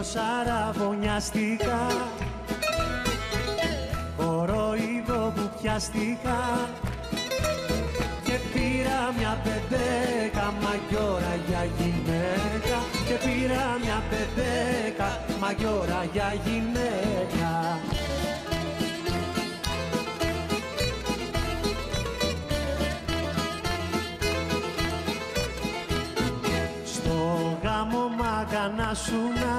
Τελείως αραβωνιαστικά, κοροϊδό που πιαστικά και πήρα μια πεντέκα μαγιόρα για γυναίκα και πήρα μια πεντέκα μαγιόρα για γυναίκα. Στο γάμο μαγανάσουνα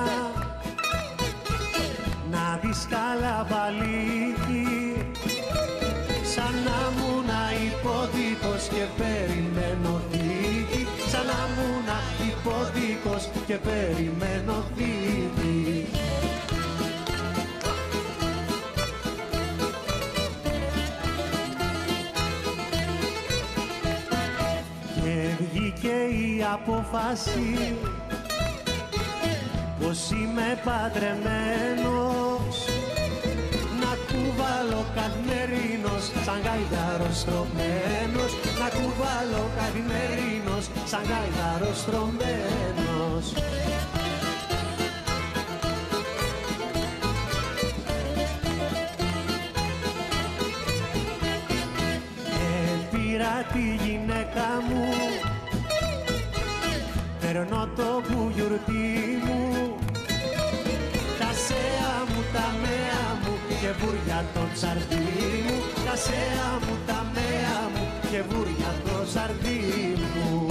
να δεις καλά βαλίκι, σαν να μουνα υπόδικος και περιμένω δίκη, σαν να μουνα υπόδικος και περιμένω δίκη. Και βγήκε η απόφαση πως είμαι παντρεμένος, να κουβάλω καθημερινός σαν γάιδαρος στρωμένος, να κουβάλω καθημερινός σαν γάιδαρος στρωμένος. Πήρα τη γυναίκα μου, παίρνω το μπουγιουρτί μου, τα σέα μου, τα μέα μου και βούρια το τσαρδί μου, τα σέα μου, τα μέα μου και βούρια το τσαρδί μου.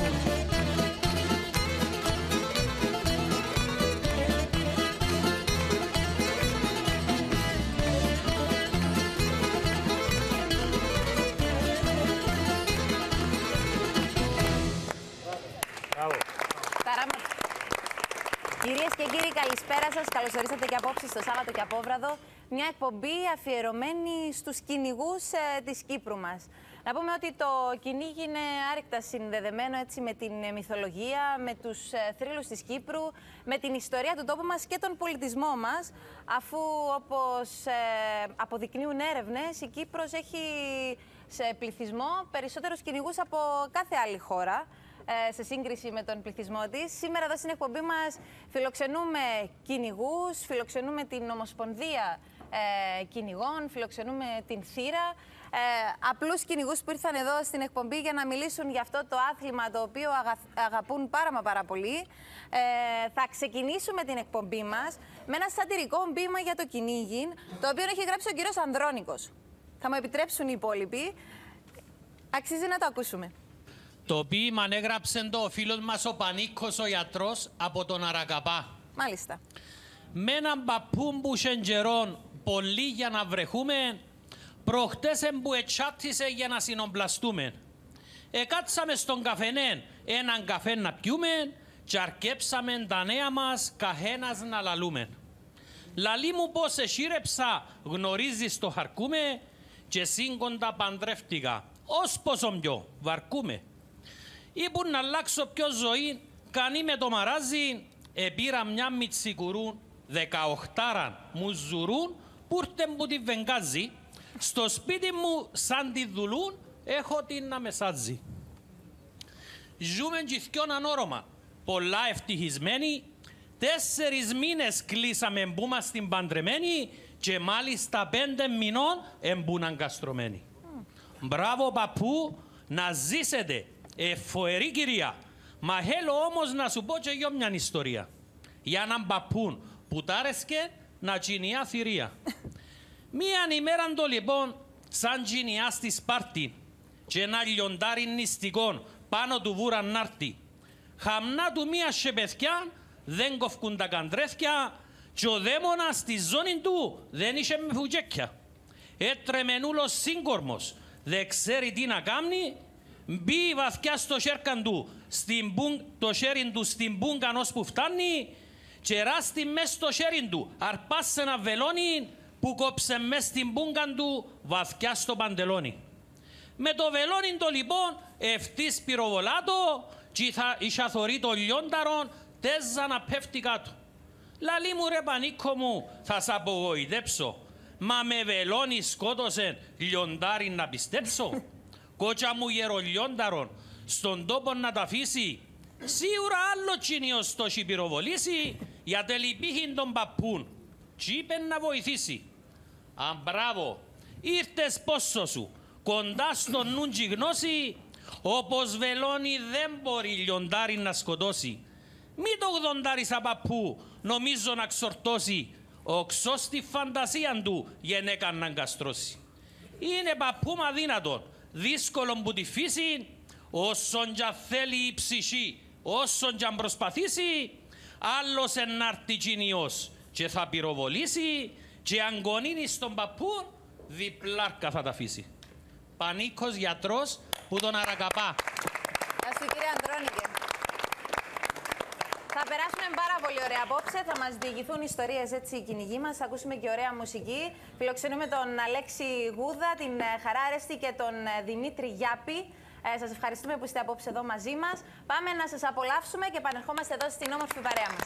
Κυρίες και κύριοι, καλησπέρα σας. Καλώς ορίσατε και απόψε στο Σάββατο και Απόβραδο. Μια εκπομπή αφιερωμένη στους κυνηγούς της Κύπρου μας. Να πούμε ότι το κυνήγι είναι άρρηκτα συνδεδεμένο έτσι, με την μυθολογία, με τους θρύλους της Κύπρου, με την ιστορία του τόπου μας και τον πολιτισμό μας, αφού όπως αποδεικνύουν έρευνες, η Κύπρος έχει σε πληθυσμό περισσότερους κυνηγούς από κάθε άλλη χώρα, σε σύγκριση με τον πληθυσμό της. Σήμερα εδώ στην εκπομπή μας φιλοξενούμε κυνηγούς, φιλοξενούμε την Ομοσπονδία Κυνηγών, φιλοξενούμε την Θύρα, απλούς κυνηγούς που ήρθαν εδώ στην εκπομπή για να μιλήσουν για αυτό το άθλημα το οποίο αγαπούν πάρα πολύ. Θα ξεκινήσουμε την εκπομπή μας με ένα σατυρικό ποίημα για το κυνήγι, το οποίο έχει γράψει ο κύριος Ανδρώνικος. Θα μου επιτρέψουν οι υπόλοιποι. Αξίζει να το ακούσουμε. Το ποίημα έγραψε το ο φίλος μας ο Πανίκος ο γιατρός από τον Αρακαπά. Μάλιστα. Με έναν παππού που καιρόν πολύ για να βρεχούμε, προχτές που ετσάτισε για να συνομπλαστούμε. Εκάτσαμε στον καφενέ έναν καφέ να πιούμε και αρκέψαμε τα νέα μας καθένας να λαλούμε. Λαλή μου πως εσύρεψα γνωρίζεις το χαρκούμε και σύγκοντα παντρεύτηκα, ως πόσο πιο βαρκούμε. Είπουν να αλλάξω πιο ζωή, κανεί με το μαράζι, επήρα μια μιτσικουρούν, 18 μου ζουρούν, που ήρθεν που τη βενγάζει, στο σπίτι μου σαν τη δουλούν, έχω την να μεσάζει. Ζούμε και ανώρωμα, πολλά ευτυχισμένοι, 4 μήνες κλείσαμε που είμαστε παντρεμένοι και μάλιστα 5 μηνών εμπούν αγκαστρωμένοι. Μπράβο παππού, να ζήσετε. Φοερή κυρία, μα θέλω όμως να σου πω και για μια ιστορία. Για έναν παππούν που τάρεσκε να τζινιά θηρία. Μίαν ημέραν το λοιπόν, σαν τζινιά στη Σπάρτη, και ένα λιοντάρι νηστικόν πάνω του βούραν νάρτη. Χαμνά του μία σεπεθιά, δεν κοφκούν τα καντρέθια, και ο δαίμονας στη ζώνη του δεν είχε με φουτζέκια. Έτρεμενούλος σύγκορμος, δεν ξέρει τι να κάνει. Μπει βαθιά στο χέρκαν του, το χέρι του στην πούγκαν ώσπου φτάνει και ράστη μες στο χέρι του, αρπάσε ένα βελόνι που κόψε μες στην πούγκαν του βαθιά στο παντελόνι. Με το βελόνι το λοιπόν ευτής πυροβολάτο και είχα θωρεί το λιόνταρον τέζα να πέφτει κάτω. Λαλή μου ρε Πανίκο μου, θα σ' απογοητέψω, μα με βελόνι σκότωσε λιοντάρι να πιστέψω. Κότσα μου γερολιόνταρον, στον τόπο να τα αφήσει, σίγουρα άλλο τσινίος το έχει πυροβολήσει για τελειπήχην τον παππούν κι είπε να βοηθήσει. Αν μπράβο, ήρθες πόσο σου, κοντά στο νουν κι γνώση, όπως βελόνι δεν μπορεί λιοντάρι να σκοτώσει. Μη το γδοντάρι σαν παππού, νομίζω να ξορτώσει, οξώ στη φαντασία του γενέκα να καστρώσει. Είναι παππού μα δύνατον, δύσκολο που τη φύση, όσον κι θέλει η ψυχή, όσον κι αν προσπαθήσει, άλλος ενάρτη κοινιός και θα πυροβολήσει και αν γονίνει στον παππού, διπλάρκα θα τα αφήσει. Πανίκος γιατρός που τον αρακαπά. Γεια σου κύριε Αντρώνικε. Θα περάσουμε πάρα πολύ ωραία απόψε. Θα μας διηγηθούν ιστορίες έτσι οι κυνηγοί μας. Θα ακούσουμε και ωραία μουσική. Φιλοξενούμε τον Αλέξη Γούδα, την Χαρά Αρέστη και τον Δημήτρη Γιάπη. Σας ευχαριστούμε που είστε απόψε εδώ μαζί μας. Πάμε να σας απολαύσουμε και επανερχόμαστε εδώ στην όμορφη παρέα μας.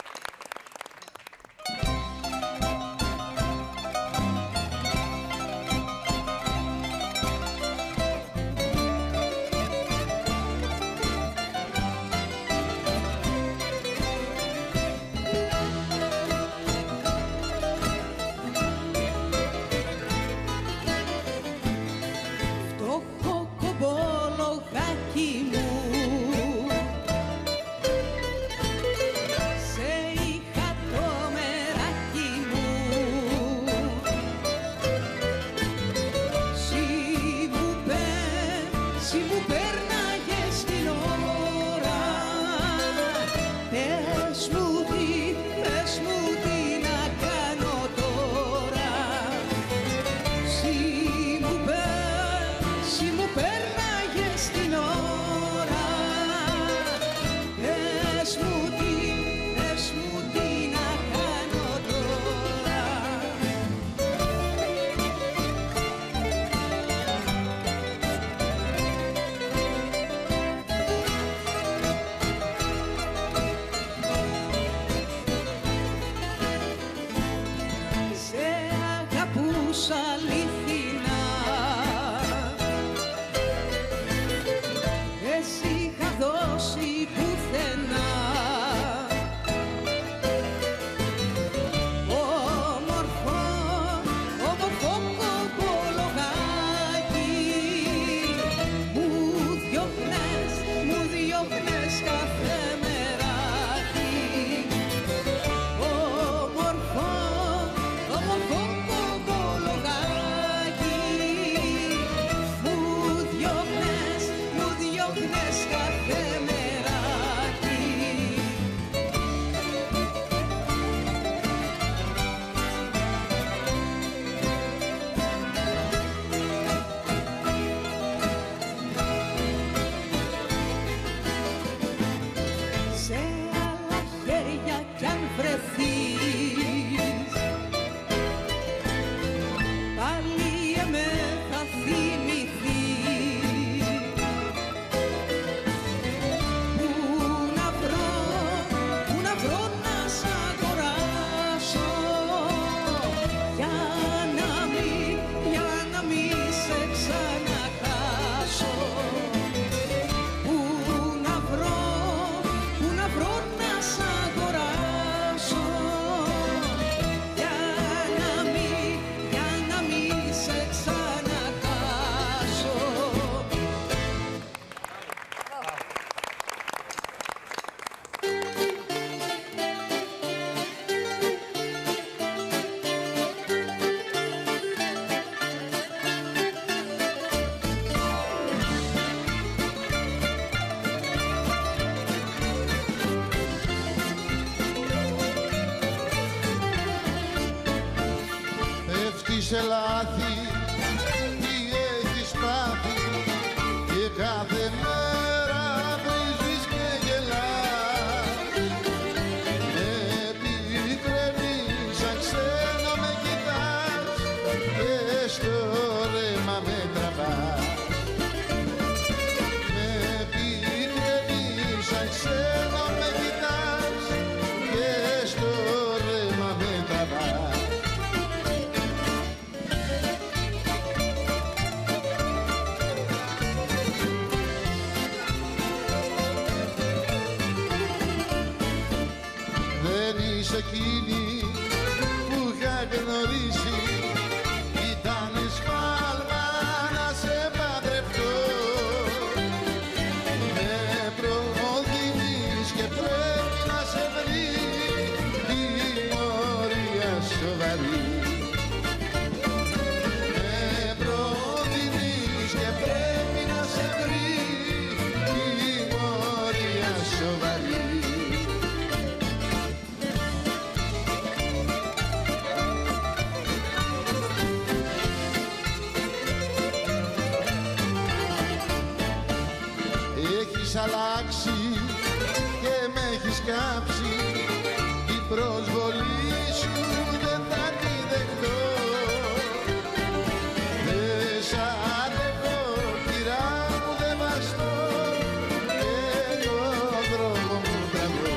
Σε λάθη, τι έχεις πάθει και κάθε μέρα βρίζεις και γελάς. Με πικραίνεις, σαν ξένο με κοιτάς και στο ρέμα με τραβάς. Με πικραίνεις, σαν ξένο με κοιτάς και στο ρέμα με τραβάς. Δεν έχεις αλλάξει και με έχεις κάψει, την προσβολή σου δεν θα τη δεχτώ. Δεν σ' αντέχω, κυρά μου, δεν βαστώ και τον δρόμο μου τραβώ.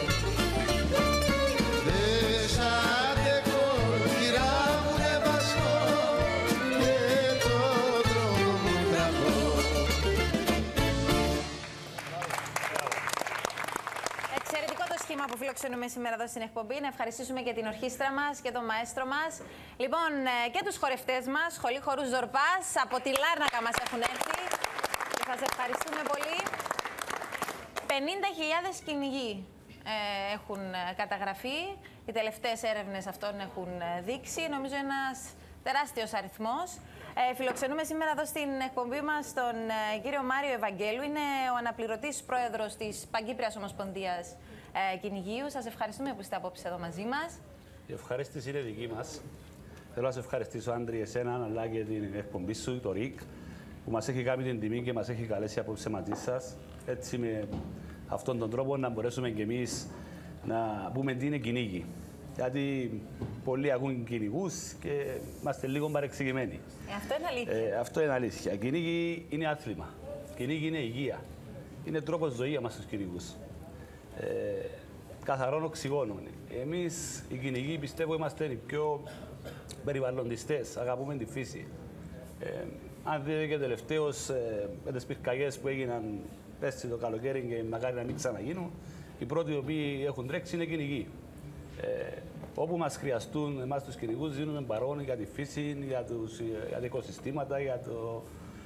Δεν σ' αντέχω, κυρά μου, δεν βαστώ και τον δρόμο μου τραβώ. Εξαιρετικό το σχήμα που φιλοξενούμε σήμερα εδώ στην εκπομπή. Να ευχαριστήσουμε και την ορχήστρα μας και τον μαέστρο μας. Λοιπόν, και τους χορευτές μας, Σχολή Χορού Ζορπάς, από τη Λάρνακα μας έχουν έρθει. Και σας ευχαριστούμε πολύ. 50.000 κυνηγοί έχουν καταγραφεί. Οι τελευταίες έρευνες αυτών έχουν δείξει. Νομίζω ένας τεράστιος αριθμός. Φιλοξενούμε σήμερα εδώ στην εκπομπή μας τον κύριο Μάριο Ευαγγέλου. Είναι ο αναπληρωτής πρόεδρος της Παγκύπριας Ομοσπονδίας Κυνηγείου. Σας ευχαριστούμε που είστε απόψε εδώ μαζί μας. Η ευχαρίστηση είναι δική μας. Θέλω να σε ευχαριστήσω, Άντρη, εσένα, αλλά και την εκπομπή σου, το ΡΙΚ, που μας έχει κάνει την τιμή και μας έχει καλέσει απόψε μαζί σας. Έτσι, με αυτόν τον τρόπο, να μπορέσουμε κι εμείς να πούμε τι είναι κυνήγι. Γιατί πολλοί ακούν κυνηγούς και είμαστε λίγο παρεξηγημένοι. Αυτό είναι αλήθεια. Αυτό είναι αλήθεια. Κυνήγι είναι άθλημα. Κυνήγι είναι υγεία. Είναι τρόπος ζωής μας τους κυνηγούς. Καθαρόν οξυγόνο. Εμείς οι κυνηγοί πιστεύω είμαστε οι πιο περιβαλλοντιστές, αγαπούμε τη φύση. Αν δείτε και τελευταίως με τις πυρκαγιές που έγιναν πέρσι το καλοκαίρι και μακάρι να μην ξαναγίνουν, οι πρώτοι οι οποίοι έχουν τρέξει είναι κυνηγοί. Όπου μας χρειαστούν εμάς τους κυνηγούς, δίνουμε παρόν για τη φύση, για τα οικοσυστήματα, για το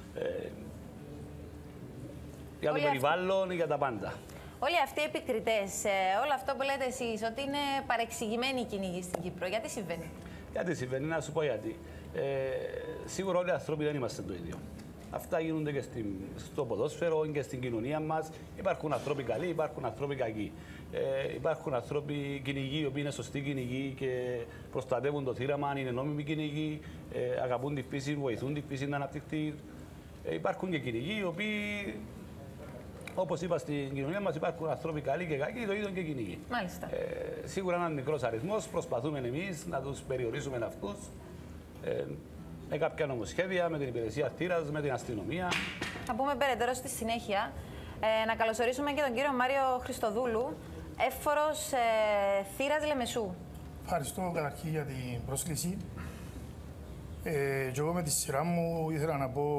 περιβάλλον, για τα πάντα. Όλοι αυτοί οι επικριτές, όλο αυτό που λέτε εσείς, ότι είναι παρεξηγημένοι οι κυνηγοί στην Κύπρο, γιατί συμβαίνει? Γιατί συμβαίνει, να σου πω γιατί. Σίγουρα όλοι οι άνθρωποι δεν είμαστε το ίδιο. Αυτά γίνονται και στο ποδόσφαιρο και στην κοινωνία μας. Υπάρχουν άνθρωποι καλοί, υπάρχουν άνθρωποι κακοί. Υπάρχουν άνθρωποι κυνηγοί, οι οποίοι είναι σωστοί κυνηγοί και προστατεύουν το θύραμα, είναι νόμιμοι κυνηγοί, αγαπούν τη φύση, βοηθούν τη φύση να αναπτυχθεί. Υπάρχουν και κυνηγοί, οι οποίοι, όπως είπα, στην κοινωνία μας υπάρχουν άνθρωποι καλοί και κακοί, το ίδιο και κυνηγοί. Μάλιστα. Σίγουρα έναν μικρός αριθμός, προσπαθούμε εμείς να τους περιορίσουμε αυτούς. Με κάποια νομοσχέδια, με την υπηρεσία θύρας, με την αστυνομία. Θα πούμε περαιτέρω στη συνέχεια. Να καλωσορίσουμε και τον κύριο Μάριο Χριστοδούλου, εύφορος θύρας Λεμεσού. Ευχαριστώ καταρχήν για την πρόσκληση. Και εγώ με τη σειρά μου ήθελα να πω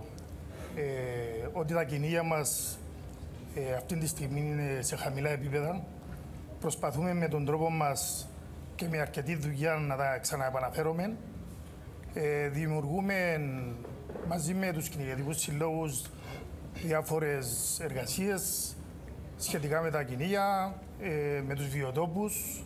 ότι τα κυνήγια μας αυτή τη στιγμή είναι σε χαμηλά επίπεδα. Προσπαθούμε με τον τρόπο μας και με αρκετή δουλειά να τα ξαναεπαναφέρουμε. Δημιουργούμε μαζί με τους κυνηγετικούς συλλόγους διάφορες εργασίες σχετικά με τα κυνήγια, με τους βιοτόπους.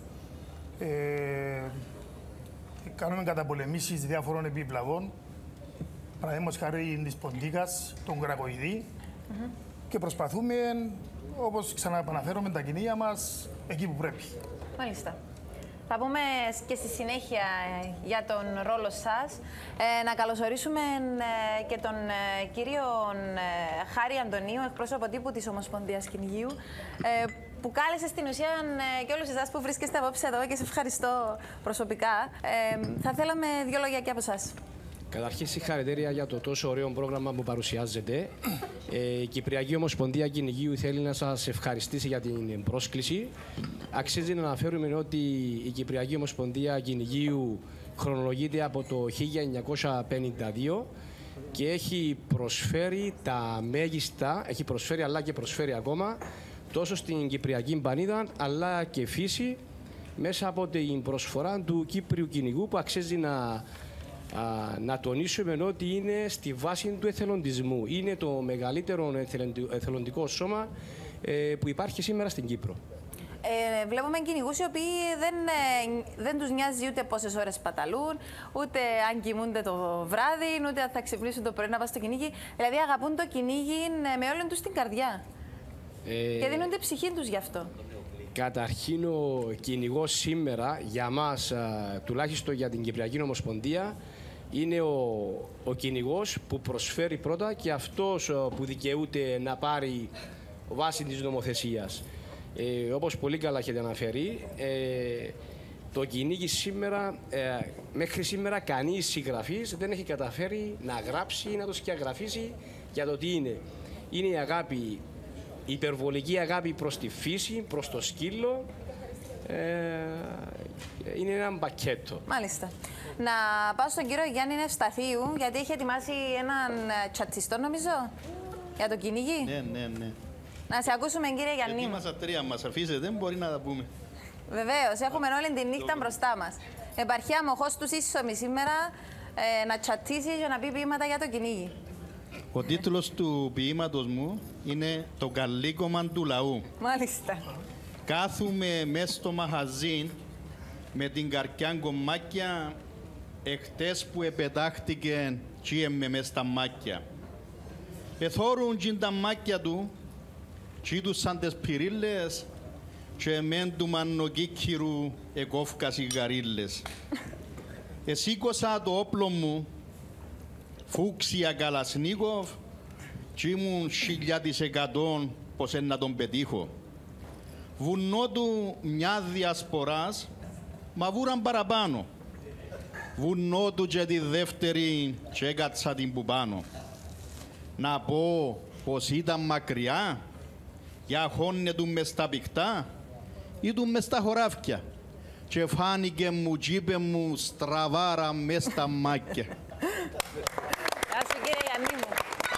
Κάνουμε καταπολεμήσεις διάφορων επιβλαβών, παραδείγματος χάρη της ποντίκας, τον κρακοειδή, και προσπαθούμε, όπως ξαναεπαναφέρουμε, τα κυνήγια μας εκεί που πρέπει. Μάλιστα. Θα πούμε και στη συνέχεια για τον ρόλο σας. Να καλωσορίσουμε και τον κύριο Χάρη Αντωνίου, εκπρόσωπο τύπου της Ομοσπονδίας Κυνηγείου, που κάλεσε στην ουσία και όλους εσάς που βρίσκεστε απόψε εδώ και σε ευχαριστώ προσωπικά. Θα θέλαμε δύο λόγια και από εσάς. Καταρχήν, συγχαρητήρια για το τόσο ωραίο πρόγραμμα που παρουσιάζετε. Η Κυπριακή Ομοσπονδία Κυνηγείου θέλει να σας ευχαριστήσει για την πρόσκληση. Αξίζει να αναφέρουμε ότι η Κυπριακή Ομοσπονδία Κυνηγείου χρονολογείται από το 1952 και έχει προσφέρει τα μέγιστα, έχει προσφέρει αλλά και προσφέρει ακόμα, τόσο στην Κυπριακή Πανίδα αλλά και φύση, μέσα από την προσφορά του Κύπριου κυνηγού, που αξίζει να τονίσουμε ότι είναι στη βάση του εθελοντισμού. Είναι το μεγαλύτερο εθελοντικό σώμα που υπάρχει σήμερα στην Κύπρο. Βλέπουμε κυνηγούς οι οποίοι δεν τους νοιάζει ούτε πόσες ώρες παταλούν, ούτε αν κοιμούνται το βράδυ, ούτε αν θα ξυπνήσουν το πρωί να πας στο κυνήγι. Δηλαδή αγαπούν το κυνήγι με όλη τους την καρδιά. Και δίνονται ψυχή τους γι' αυτό. Καταρχήν, ο κυνηγός σήμερα για μας, τουλάχιστον για την Κυπριακή Ομοσπονδία, είναι ο κυνηγός που προσφέρει πρώτα και αυτός που δικαιούται να πάρει βάσει της νομοθεσίας. Όπως πολύ καλά έχετε αναφέρει, το κυνήγι σήμερα, μέχρι σήμερα κανείς συγγραφής δεν έχει καταφέρει να γράψει ή να το σκιαγραφίσει για το τι είναι. Είναι η αγάπη, η υπερβολική αγάπη προς τη φύση, προς το σκύλο. Είναι ένα πακέτο. Μάλιστα. Να πάω στον κύριο Γιάννη Ευσταθίου, γιατί έχει ετοιμάσει έναν τσατσιστό, νομίζω, για το κυνήγι. Ναι. Να σε ακούσουμε, κύριε Γιάννη. Ετοίμασα 3, μας αφήσετε, μπορεί να τα πούμε. Βεβαίως, έχουμε όλη τη νύχτα μπροστά μας. Επαρχία Μοχώς του Σύσσωμη σήμερα να τσατίσει για να πει ποίηματα για το κυνήγι. Ο τίτλος του ποίηματος μου είναι «Το καλίκωμα του λαού». Μάλιστα. Κάθουμε μέσα στο μαχαζί με την καρκιά κομμάτια εχτες που επετάχτηκε τσίεμε μες στα μάκια. Εθώρουν τζιν τα μάκια του, τσίτουσαν τες πυρίλες και εμέν του μανοκίκυρου εκόφκα σιγαρίλες. Εσήκωσα το όπλο μου, φούξια Καλασνίκοφ, κι ήμουν 1000% πως να τον πετύχω. Βουνό του μια διασποράς, μα βούραν παραπάνω. Βουνό του και τη δεύτερη και έκατσα την που πάνω. Να πω πως ήταν μακριά, για χώνε του μες στα πικτά ή του μες στα χωράφκια. Και φάνηκε μου, τζίπε μου, στραβάρα μες στα μάκια. Γεια σου, κύριε Γιάννη μου.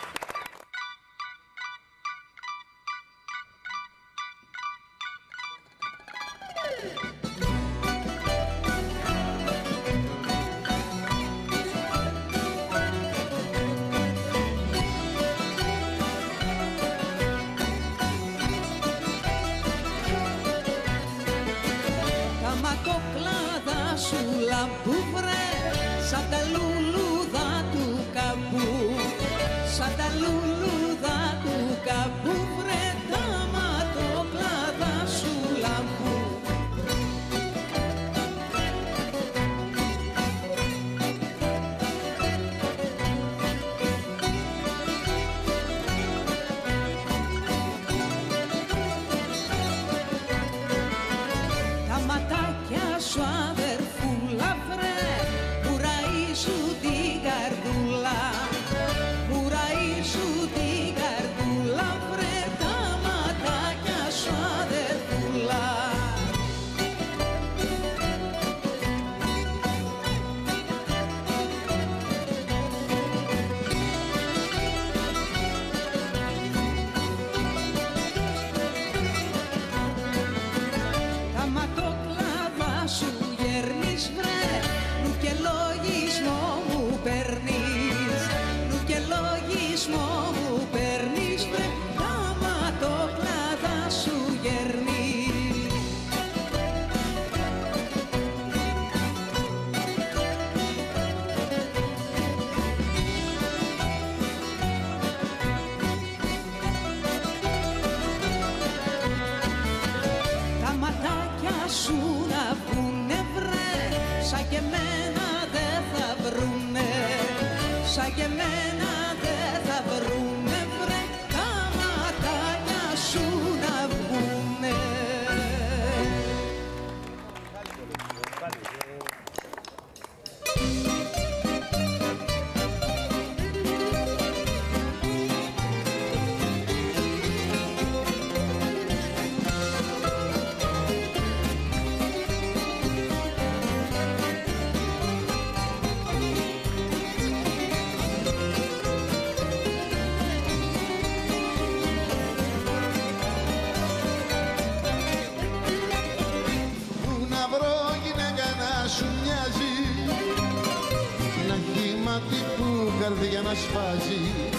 καρδιά να σφάζει,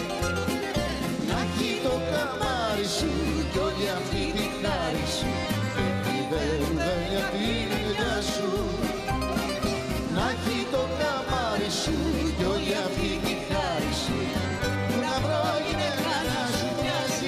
να έχει το καμάρι σου κι όλη αυτή τη χάρη σου και τη βέρουδα για την ελιά σου. Να έχει το καμάρι σου κι όλη αυτή τη χάρη σου που να βρω γυναίκα να σου μοιάζει.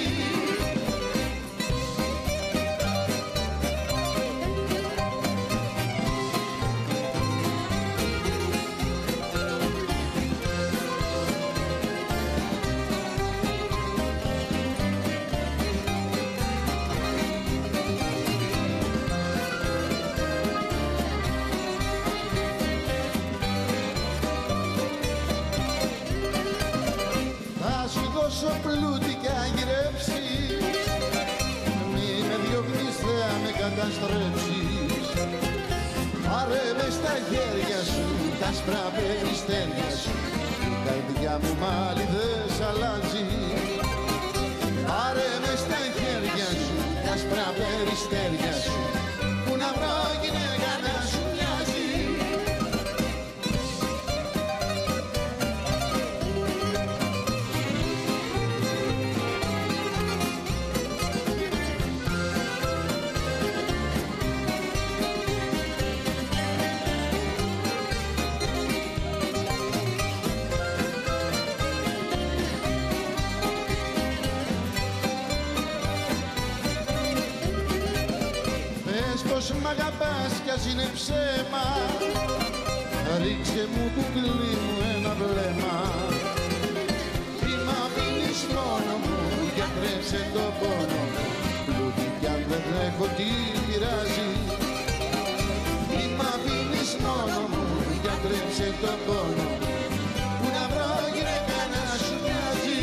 δώσω πλούτη κι αγυρεύσεις. Μη με διώχνεις, Θεά, με καταστρέψεις. Πάρε με στα χέρια σου τα άσπρα περιστέρια σου, η καρδιά μου μάλι δεν σ' αλλάζει. Πάρε με στα χέρια σου τα άσπρα περιστέρια σου, που να βρω γυναίκα να σου μοιάζει. Πως μ' αγαπάς κι ας είναι ψέμα, ρίξε μου κουκλί μου ένα βλέμμα. Μη μ' αφήνεις μόνο μου, γιατρέψε το πόνο μου, πλούτη κι αν δεν έχω τι πειράζει. Μη μ' αφήνεις μόνο μου, γιατρέψε το πόνο μου, που να βρω γυναίκα να σου μοιάζει.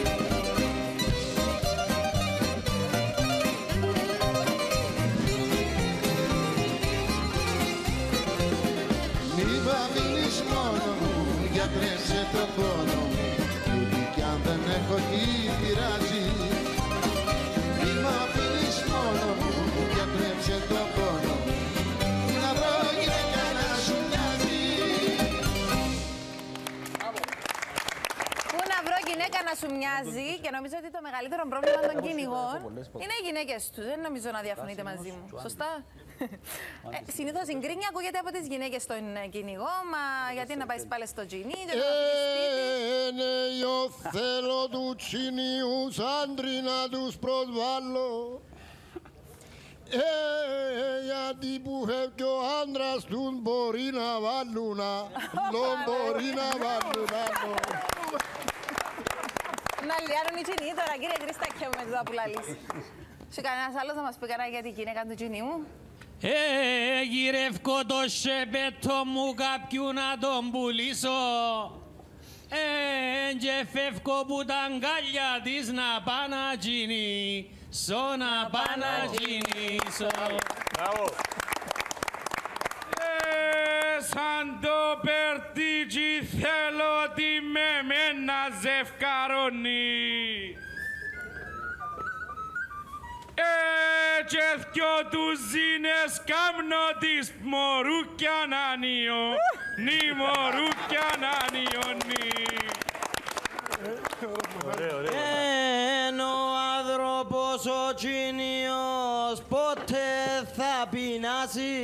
Γιατρέψε το πόνο μου, ούτε κι αν δεν έχω τι πειράζει. Μη μ' αφήνεις μόνο μου, γιατρέψε το πόνο μου, να βρω γυναίκα να σου μοιάζει. Πού να βρω γυναίκα να σου μοιάζει, και νομίζω ότι το μεγαλύτερο πρόβλημα των κυνηγών είναι οι γυναίκες τους. Δεν νομίζω να διαφωνείτε μαζί μου. Σωστά. Συνήθως η γκρίνια ακούγεται από τις γυναίκες στον κυνηγό, μα γιατί να πάει πάλι στο τζινί και να φύγει σπίτι. Ναι, εγώ θέλω του τσινιούς άντροι να τους προσβάλλω. Γιατί που φεύγει ο άντρας τους μπορεί να βάλουν, μπορεί να βάλουν. Να λιάρουν οι τζινί τώρα, κύριε Κρίστακε μου, με το που λαλείς. Σε κανένας άλλος να μας πει κανένα για την γυναίκα του τζινί μου. Γυρεύκω το σεπέτο μου κάποιου να τον πουλήσω. Και φεύγω που τα αγκάλια της να πάω να τζινίσω, να πάω να τζινίσω. Σαν το περτίτσι θέλω τη με μένα ζευκαρώνει. Και δυο τους ζήνες κάμνω της μωρούκια να νιώ, νι μωρούκια να νιώνει. Ο άνθρωπος ο τσινιός ποτέ θα πεινάσει.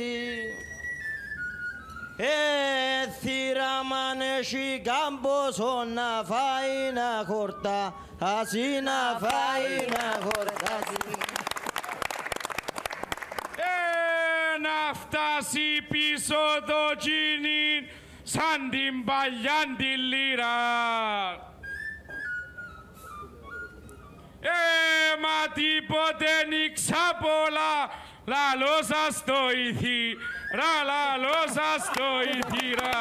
Θύραμαν έχει κάμποσο να φάει να χορτάσει, να φάει να χορτάσει. Να φτάσει πίσω το τζίνι σαν την παλιά τη λύρα. Μα τίποτε νίξα πολλά, λαλό σας το ηθήρα, λαλό σας το ηθήρα.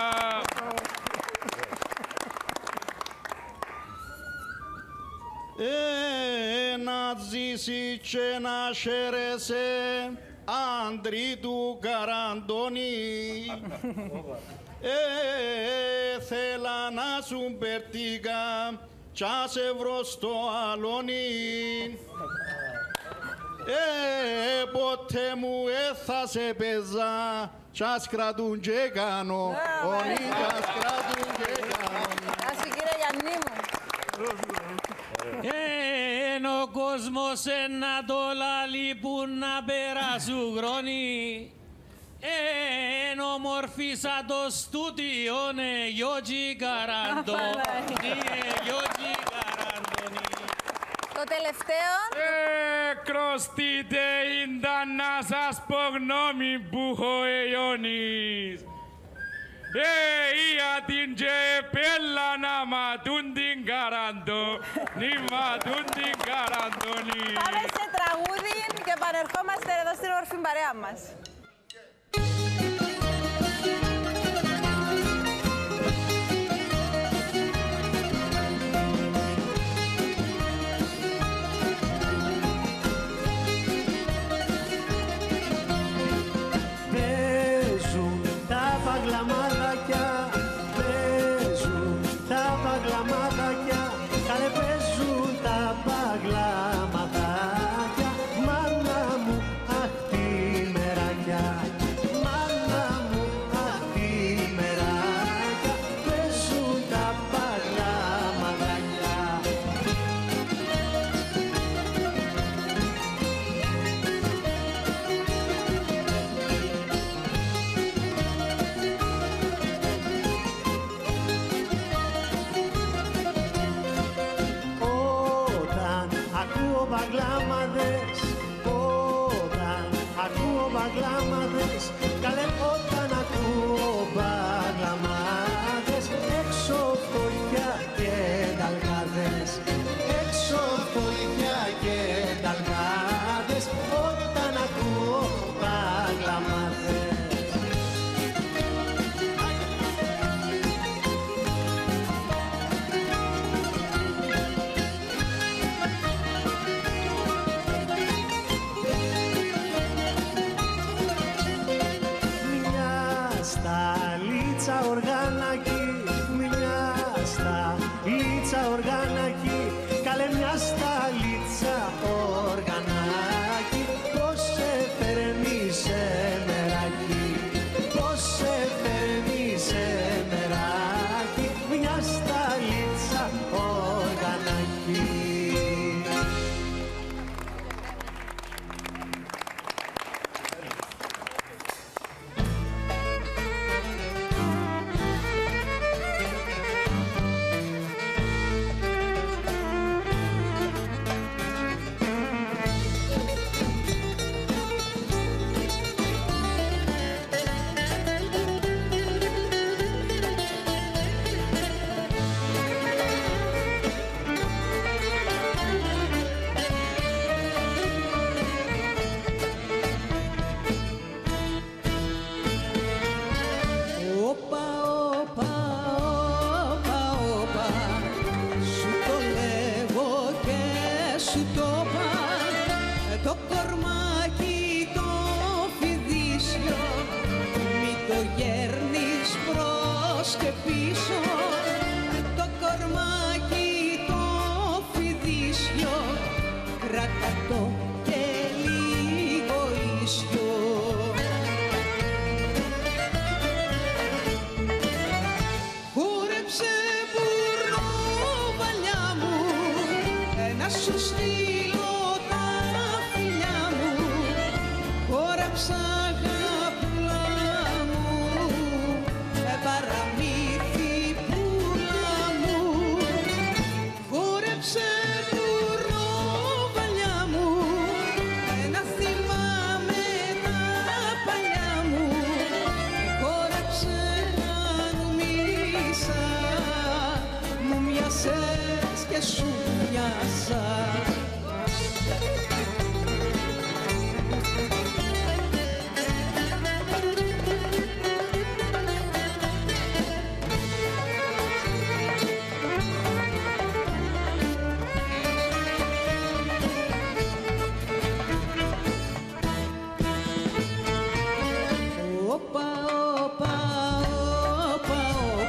Να ζήσει και να χαίρεσαι, άντρη του Καραντώνη. Θέλα να σου περτήκα κι ας σε βρω στο αλόνι. Ποτέ μου θα σε παίζα κι ας κρατούν και κάνω, όνοι κι ας κρατούν και κάνω. Ας κύριε Γιάννη μου. Ο κόσμος ένα το λαλί που να περάσουν χρόνοι. Ομορφήσα το στούτιο, ναι, γιότζι καραντώνι, γιότζι καραντώνι. Το τελευταίο. Κρωστείτε ήταν να σας πω γνώμη που έχω αιώνης. Για την τζεπέλα να ματούν την καραντώνη, ματούν την καραντώνη. Πάμε σε τραγούδι και επανερχόμαστε εδώ στην όμορφη παρέα μας. μέρα. Λίτσα οργανάκι, καλέ μια σταλίτσα οργανάκι. Πώς σε φέρνει σε μεράκι, πώς σε φέρνει σε μεράκι, μια σταλίτσα οργανάκι.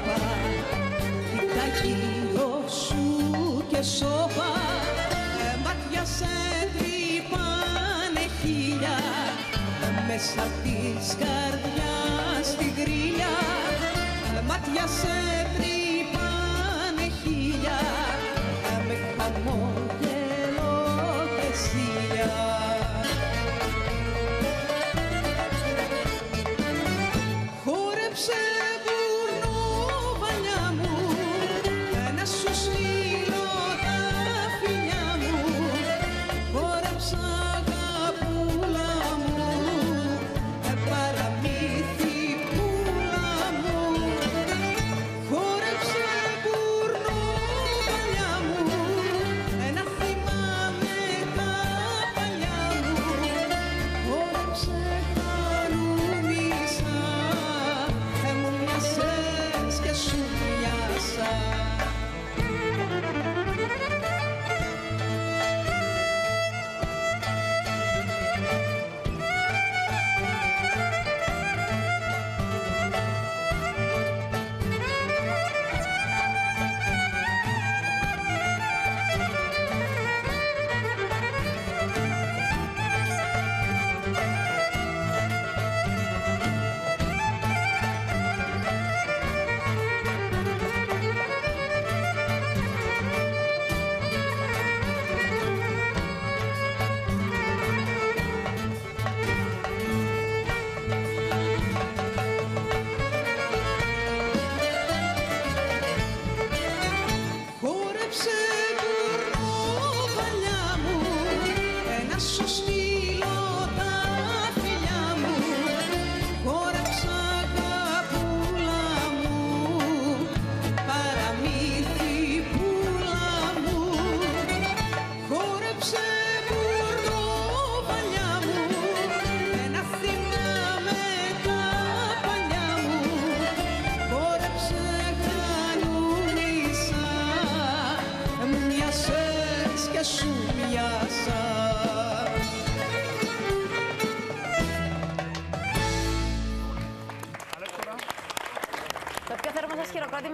Κοίτα γύρω σου και σώπα, μα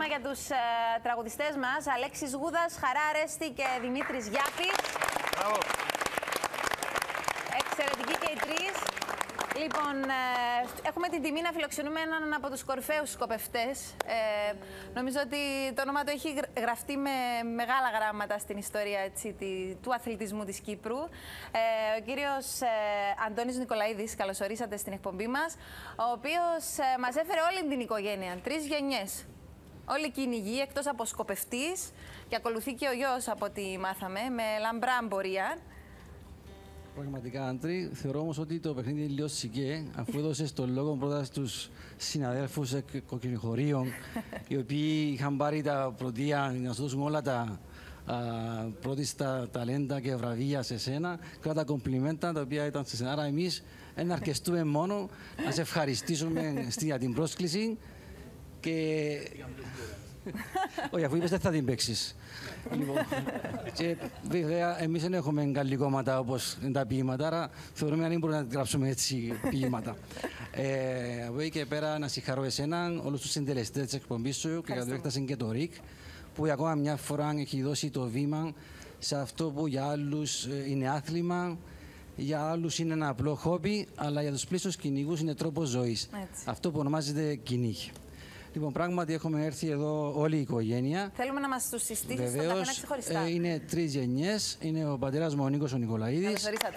μήνυμα για τους τραγουδιστές μας. Αλέξης Γούδας, Χαρά Αρέστη και Δημήτρης Γιάπης. Μπράβο. Εξαιρετικοί και οι τρεις. Λοιπόν, έχουμε την τιμή να φιλοξενούμε έναν από τους κορυφαίους σκοπευτές. Νομίζω ότι το όνομα του έχει γραφτεί με μεγάλα γράμματα στην ιστορία του αθλητισμού της Κύπρου. Ο κύριος Αντώνης Νικολαίδης, καλώς ορίσατε στην εκπομπή μας, ο οποίος μας έφερε όλη την οικογένεια, 3 γενιές. Όλοι κυνηγοί, εκτός από σκοπευτής, και ακολουθεί και ο γιος από ό,τι μάθαμε, με λαμπρά πορεία. Πραγματικά, Άντρη, θεωρώ όμως ότι το παιχνίδι είναι λίγο σικέ, αφού έδωσες τον λόγο πρώτα στους συναδέλφους κοκκινοχωρίων, οι οποίοι είχαν πάρει τα πρωτεία να σου δώσουν όλα τα πρώτιστα ταλέντα και βραβεία σε σένα και όλα τα κομπλιμέντα τα οποία ήταν σε σένα. Άρα εμείς να αρκεστούμε μόνο να σε ευχαριστήσουμε για την πρόσκληση και... Όχι, αφού είπες δεν θα την παίξεις. Και βέβαια εμείς δεν έχουμε καλή κόμματα όπως τα ποίηματα, άρα θεωρούμε να μην μπορούμε να γράψουμε έτσι ποίηματα. Από εκεί και πέρα να συγχαρώ εσέναν, όλους τους συντελεστές της εκπομπής σου και κατ' έκταση και το ΡΙΚ, που ακόμα μια φορά έχει δώσει το βήμα σε αυτό που για άλλους είναι άθλημα, για άλλους είναι ένα απλό χόμπι, αλλά για τους πλήσιους κυνηγούς είναι τρόπος ζωής. Αυτό που ονομάζεται κυνήγι. Λοιπόν, πράγματι έχουμε έρθει εδώ όλη η οικογένεια. Θέλουμε να μας τους συστήσεις στον καθένα ξεχωριστά. Είναι 3 γενιές. Είναι ο πατέρας μου ο Νίκος ο Νικολαίδης. Καλώς ορίσατε.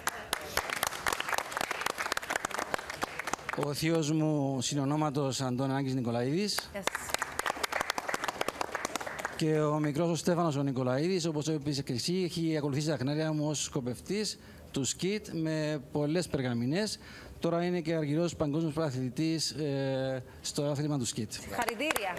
Ο θείος μου συνονόματος Αντώνης Άγγης Νικολαίδης. Yes. Και ο μικρός ο Στέφανος ο Νικολαίδης, όπως είπες και εσύ, έχει ακολουθήσει τα χνάρια μου ως σκοπευτής του σκιτ με πολλές περγαμηνές. Τώρα είναι και αργυρός παγκόσμιος πρωταθλητής στο άθλημα του σκιτ. Συγχαρητήρια.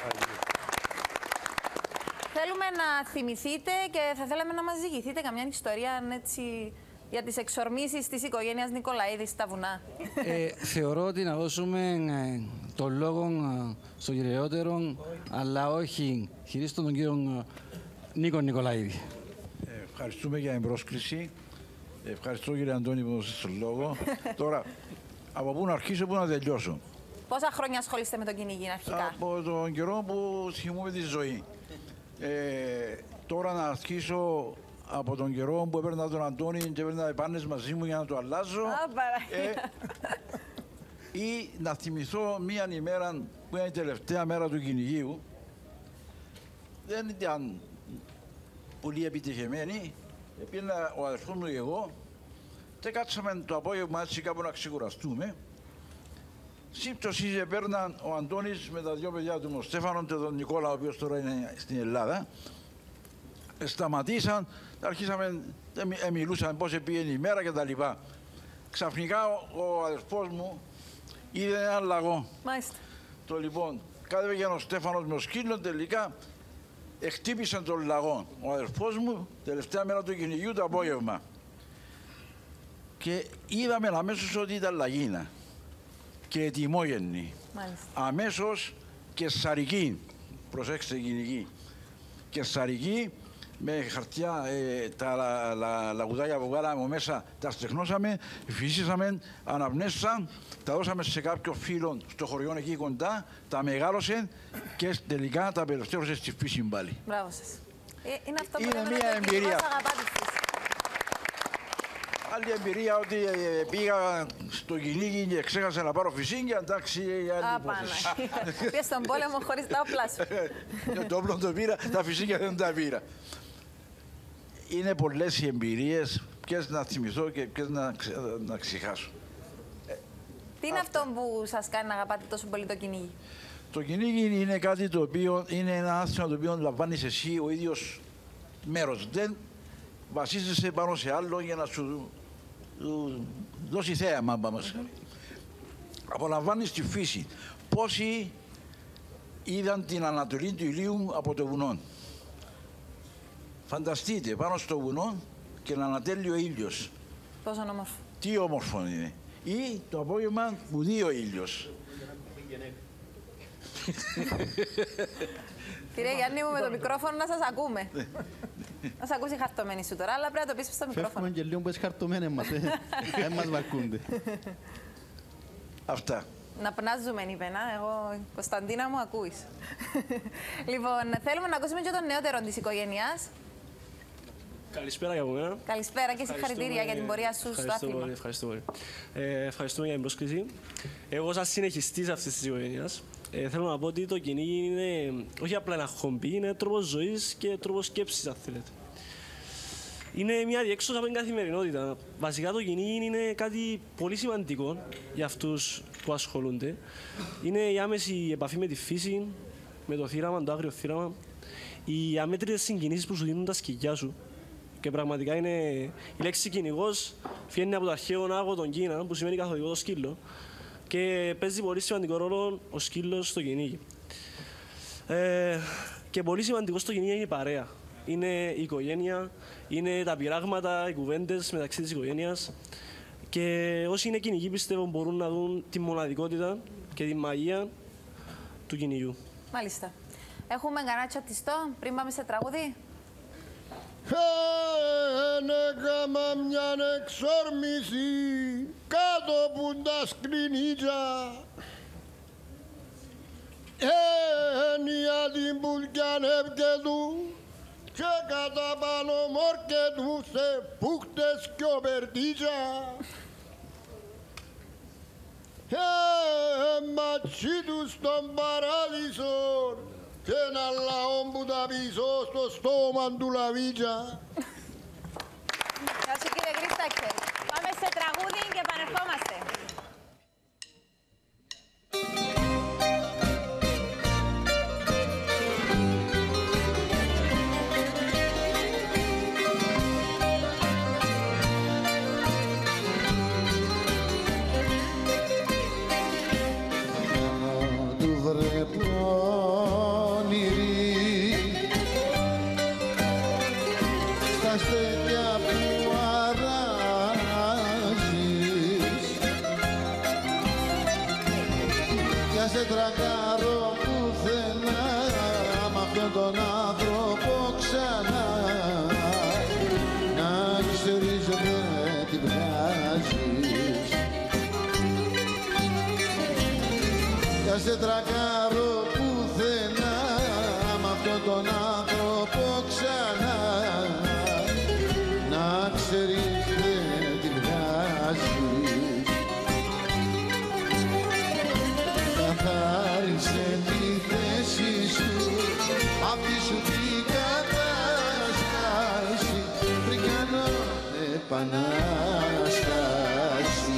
Θέλουμε να θυμηθείτε και θα θέλαμε να μας διηγηθείτε καμιά ιστορία έτσι, για τις εξορμήσεις της οικογένειας Νικολαίδη στα βουνά. Θεωρώ ότι να δώσουμε τον λόγο στον κυριότερο, αλλά όχι χειρίστον τον κύριο Νίκο Νικολαίδη. Ευχαριστούμε για την πρόσκληση. Ευχαριστώ κύριε Αντώνη που δώσετε τον λόγο. Τώρα, από πού να αρχίσω, πού να τελειώσω. Πόσα χρόνια ασχολείστε με τον κυνήγι αρχικά? Από τον καιρό που θυμούμε τη ζωή. Τώρα να αρχίσω από τον καιρό που έπαιρνα τον Αντώνη και έπαιρνα οι πάνες μαζί μου για να το αλλάζω. Ή να θυμηθώ μία ημέρα που είναι η τελευταία μέρα του κυνηγίου. Δεν ήταν πολύ επιτυχημένη. Πήγαινα ο αδερφός μου και εγώ και κάτσαμε το απόγευμα έτσι κάπου να ξεκουραστούμε. Σύμπτωση έπαιρναν ο Αντώνης με τα 2 παιδιά του, ο Στέφανο και τον Νικόλα, ο οποίος τώρα είναι στην Ελλάδα. Σταματήσαν, αρχίσαμε, μιλούσαν πώς πήγαινε η μέρα κτλ. Ξαφνικά ο αδερφός μου είδε έναν λαγό. Μάλιστα. Το λοιπόν, κατέβηκε ο Στέφανος με ο σκύλο, τελικά χτύπησαν τον λαγό. Ο αδερφός μου, τελευταία μέρα του κυνηγιού το απόγευμα. Και είδαμε αμέσως ότι ήταν λαγίνα και ετοιμόγεννη. Αμέσως και σαρική, προσέξτε κυνηγή, και σαρική με χαρτιά, τα λαγουδάκια που βγάλαμε μέσα, τα στεχνώσαμε, φυσήσαμε, αναπνέσαν, τα δώσαμε σε κάποιο φίλο στο χωριό εκεί κοντά, τα μεγάλωσε και τελικά τα απελευθέρωσε στη φύση πάλι. Μπράβο σας. Είναι αυτό που είναι μια εμπειρία. Άλλη εμπειρία ότι πήγα στο κυνήγι και ξέχασα να πάρω φυσίγγια, εντάξει, άλλη υπόθεση. Πήγες στον πόλεμο χωρίς τα όπλα σου. Το όπλο το πήρα, τα φυσίγγια δεν τα πήρα. Είναι πολλές οι εμπειρίες, ποιες να θυμηθώ και ποιες να ξεχάσω. Τι είναι αυτό που σας κάνει να αγαπάτε τόσο πολύ το κυνήγι? Το κυνήγι είναι κάτι το οποίο είναι ένα άθλημα το οποίο λαμβάνεις εσύ ο ίδιος μέρος. Δεν βασίζεσαι πάνω σε άλλο για να σου δώσει θέαμα. Απολαμβάνεις τη φύση. Πόσοι είδαν την ανατολή του ηλίου από το βουνό. Φανταστείτε πάνω στο βουνό και να ανατέλει ο ήλιος. Πόσο όμορφο. Τι όμορφο είναι. Ή το απόγευμα που δει ο ήλιος. Κύριε Γιάννη μου, με το μικρόφωνο να σας ακούμε. Να σας ακούσει η χαρτωμένη σου τώρα, αλλά πρέπει να το πεις στο μικρόφωνο. Φεύγουμε και λίγο που είσαι χαρτωμένοι μας, δεν μας βαρκούνται. Αυτά. Να πνάζουμε, είπε να. Εγώ, Κωνσταντίνα μου, ακούεις. Λοιπόν, θέλουμε να ακούσουμε και τον νεότερο της οικογένειας. Καλησπέρα για μένα. Καλησπέρα και συγχαρητήρια για την πορεία σου στο άθλημα. Ευχαριστώ πολύ. Ευχαριστούμε για την πρόσκληση. Εγώ, σαν συνεχιστής αυτής της οικογένειας, θέλω να πω ότι το κυνήγι είναι όχι απλά ένα χομπί, είναι τρόπος ζωής και τρόπος σκέψης, αν θέλετε. Είναι μια διέξοδος από την καθημερινότητα. Βασικά το κυνήγι είναι κάτι πολύ σημαντικό για αυτούς που ασχολούνται. Είναι η άμεση επαφή με τη φύση, με το θύραμα, το άγριο θύραμα, οι αμέτρητες συγκινήσεις που σου δίνουν τα σκυλιά σου. Και πραγματικά είναι η λέξη κυνηγός βγαίνει από το αρχαίο άγο των Κίνα, που σημαίνει καθοδηγό το σκύλο, και παίζει πολύ σημαντικό ρόλο ο σκύλος στο κυνήγι. Και πολύ σημαντικό στο κυνήγι είναι η παρέα. Είναι η οικογένεια, είναι τα πειράγματα, οι κουβέντες μεταξύ της οικογένειας. Και όσοι είναι κυνηγοί, πιστεύω, μπορούν να δουν τη μοναδικότητα και τη μαγεία του κυνηγιού. Μάλιστα. Έχουμε κανένα τσατιστό πριν πάμε σε τραγούδι. Έκαμα μιαν εξόρμηση κάτω που τα σκρινίτσα. Έννοια την πουλκιαν εύκαιτου και κατά πάνω μόρκετου σε φούχτες κι οπερτίτσα. Ματσί του στον παράδεισο και ένα λαό που τα πίσω στο στόμα του λαβίτσα. Γεια σου κύριε Κρίσταξε. Πάμε σε τραγούδι και επανερχόμαστε. Σε τρακάρω πουθενά μ' αυτόν τον άνθρωπο ξανά. Να ξέρεις δεν την βγάζεις. Για σε τρακάρω πουθενά μ' αυτόν τον άνθρωπο ξανά. Να ξέρεις δεν την βγάζεις. Καθάρισε τη θέση σου, αυτή σου την κατάσταση, πριν κάνω επανάσταση.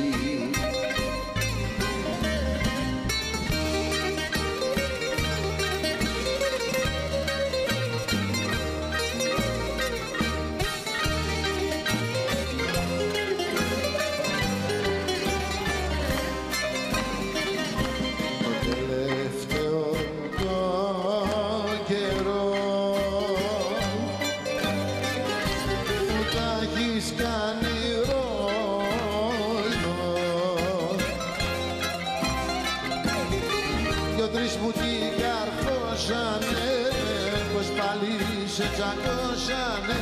Σε τσακώσανε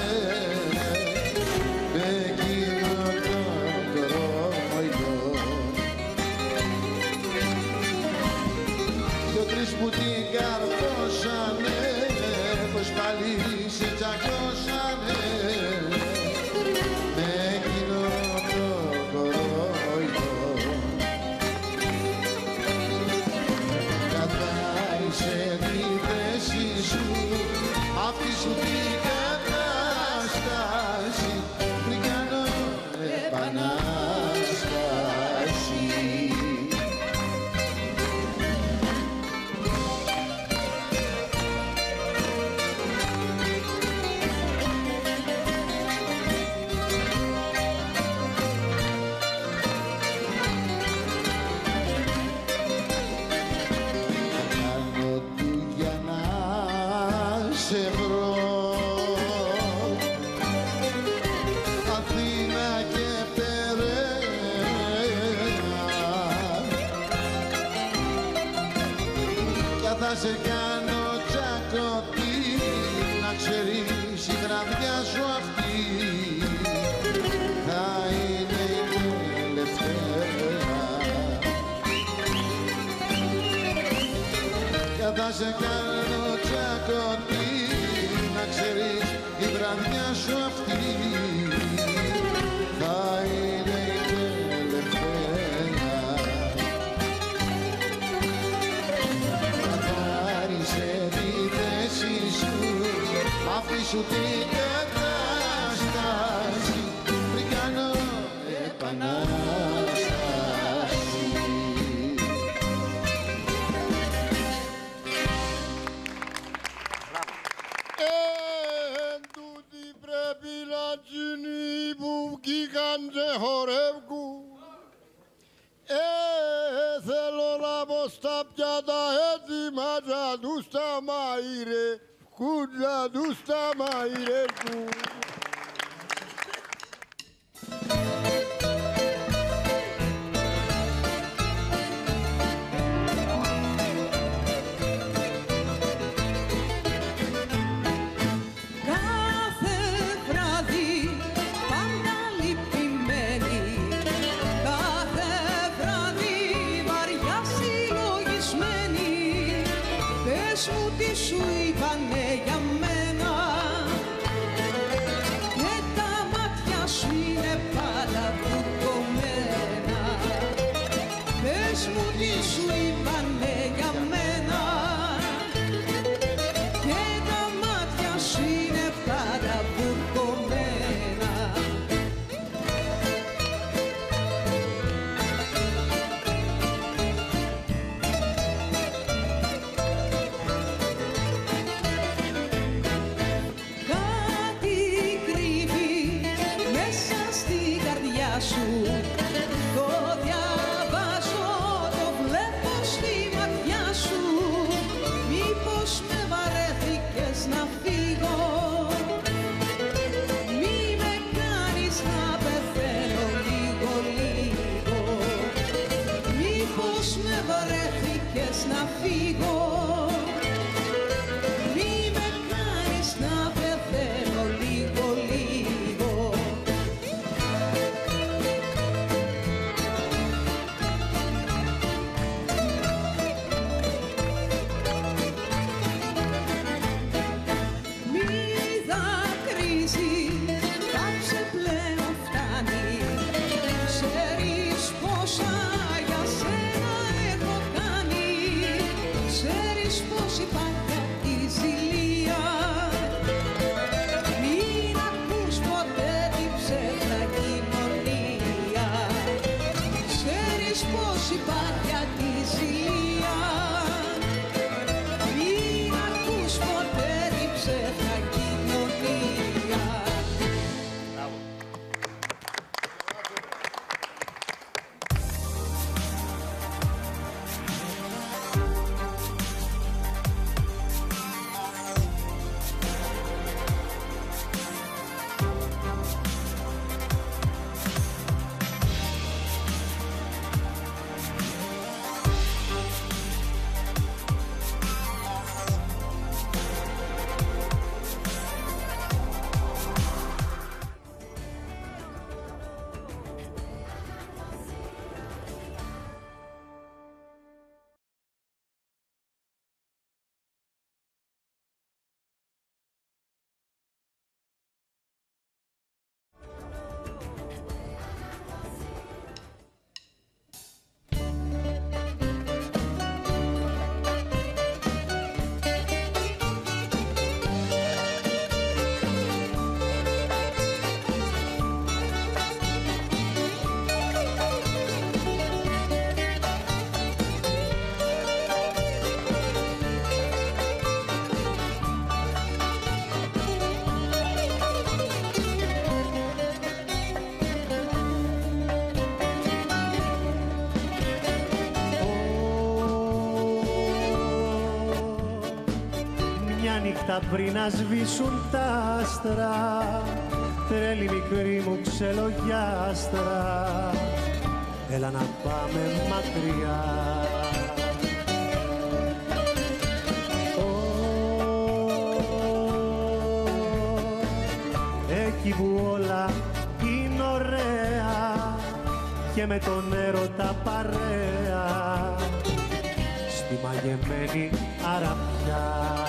με εκείνο το κορόιδο. Δυο-τρεις που την καρφώσανε, πως πάλι σε τσακώσανε με εκείνο το κορόιδο. Καθάρισε τη θέση σου, αυτή σου την κατάσταση, πριν κάνω επανάσταση. Κάνω του για να σε βρω, Αθήνα και Περαίνα, κι θα σε κάνω τσακωτή, να ξέρεις η βραδιά σου αυτή θα είναι η τελευταία. σε κάνω τσακωτή, να ξέρεις η βραδιά σου αυτή θα είναι η τελευταία. Καθάρισε τη θέση σου, αφήσου την κατάσταση, πριν κάνω επανάσταση. Τούτοι πρέπει να γίνει που βγήκαν και χορεύκουν. Θέλω να πω στα πιάτα έτοιμα για τους τα μαϊρεύκουν, για τους τα μαϊρεύκουν. Σου είπανε για μένα και τα μάτια σου είναι πάντα βουκωμένα. Πες μου τι σου είπανε για μένα και τα μάτια σου είναι πάντα βουκωμένα. Το διαβάζω, το βλέπω στη ματιά σου. Μήπως με βαρέθηκες να φύγω, μη με κάνεις να πεθαίνω λίγο λίγο. Μήπως με βαρέθηκες να φύγω, μη με κάνεις να πεθαίνω λίγο λίγο. νύχτα πριν να σβήσουν τα άστρα, τρέλη μικρή μου ξελογιάστρα, έλα να πάμε μακριά. Εκεί που όλα είναι ωραία και με τον έρωτα παρέα, στη στη μαγεμένη αραπιά.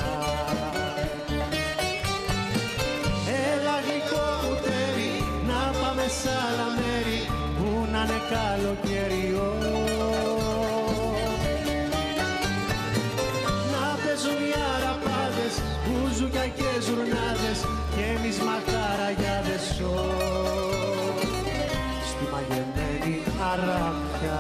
Έλα γλυκό μου τέρι, να πάμε σ' άλλα μέρη που να είναι καλοκαιριό. Να παίζουν οι αραπάδες, μπουζούκια και ζουρνάδες και εμείς μαχαραγιάδες στη μαγεμένη αραπιά.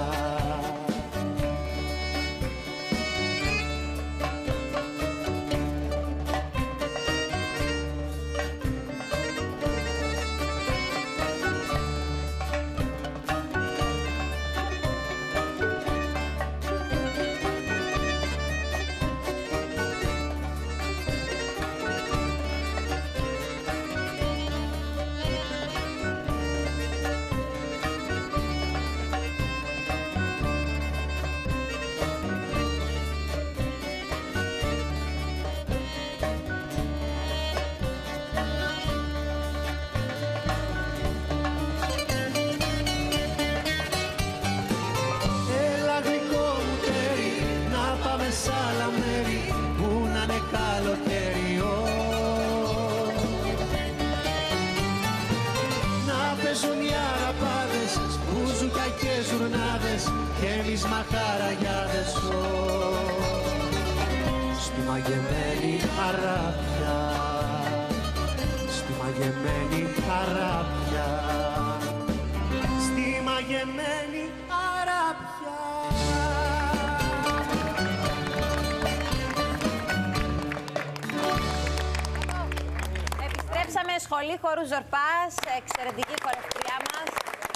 Και εμείς μαχαραγιάδες στη μαγεμένη αραπιά, στη μαγεμένη αραπιά, στη μαγεμένη αραπιά. Επιστρέψαμε σχολή χώρου Ζορπάς, εξαιρετική χορευτριά μας.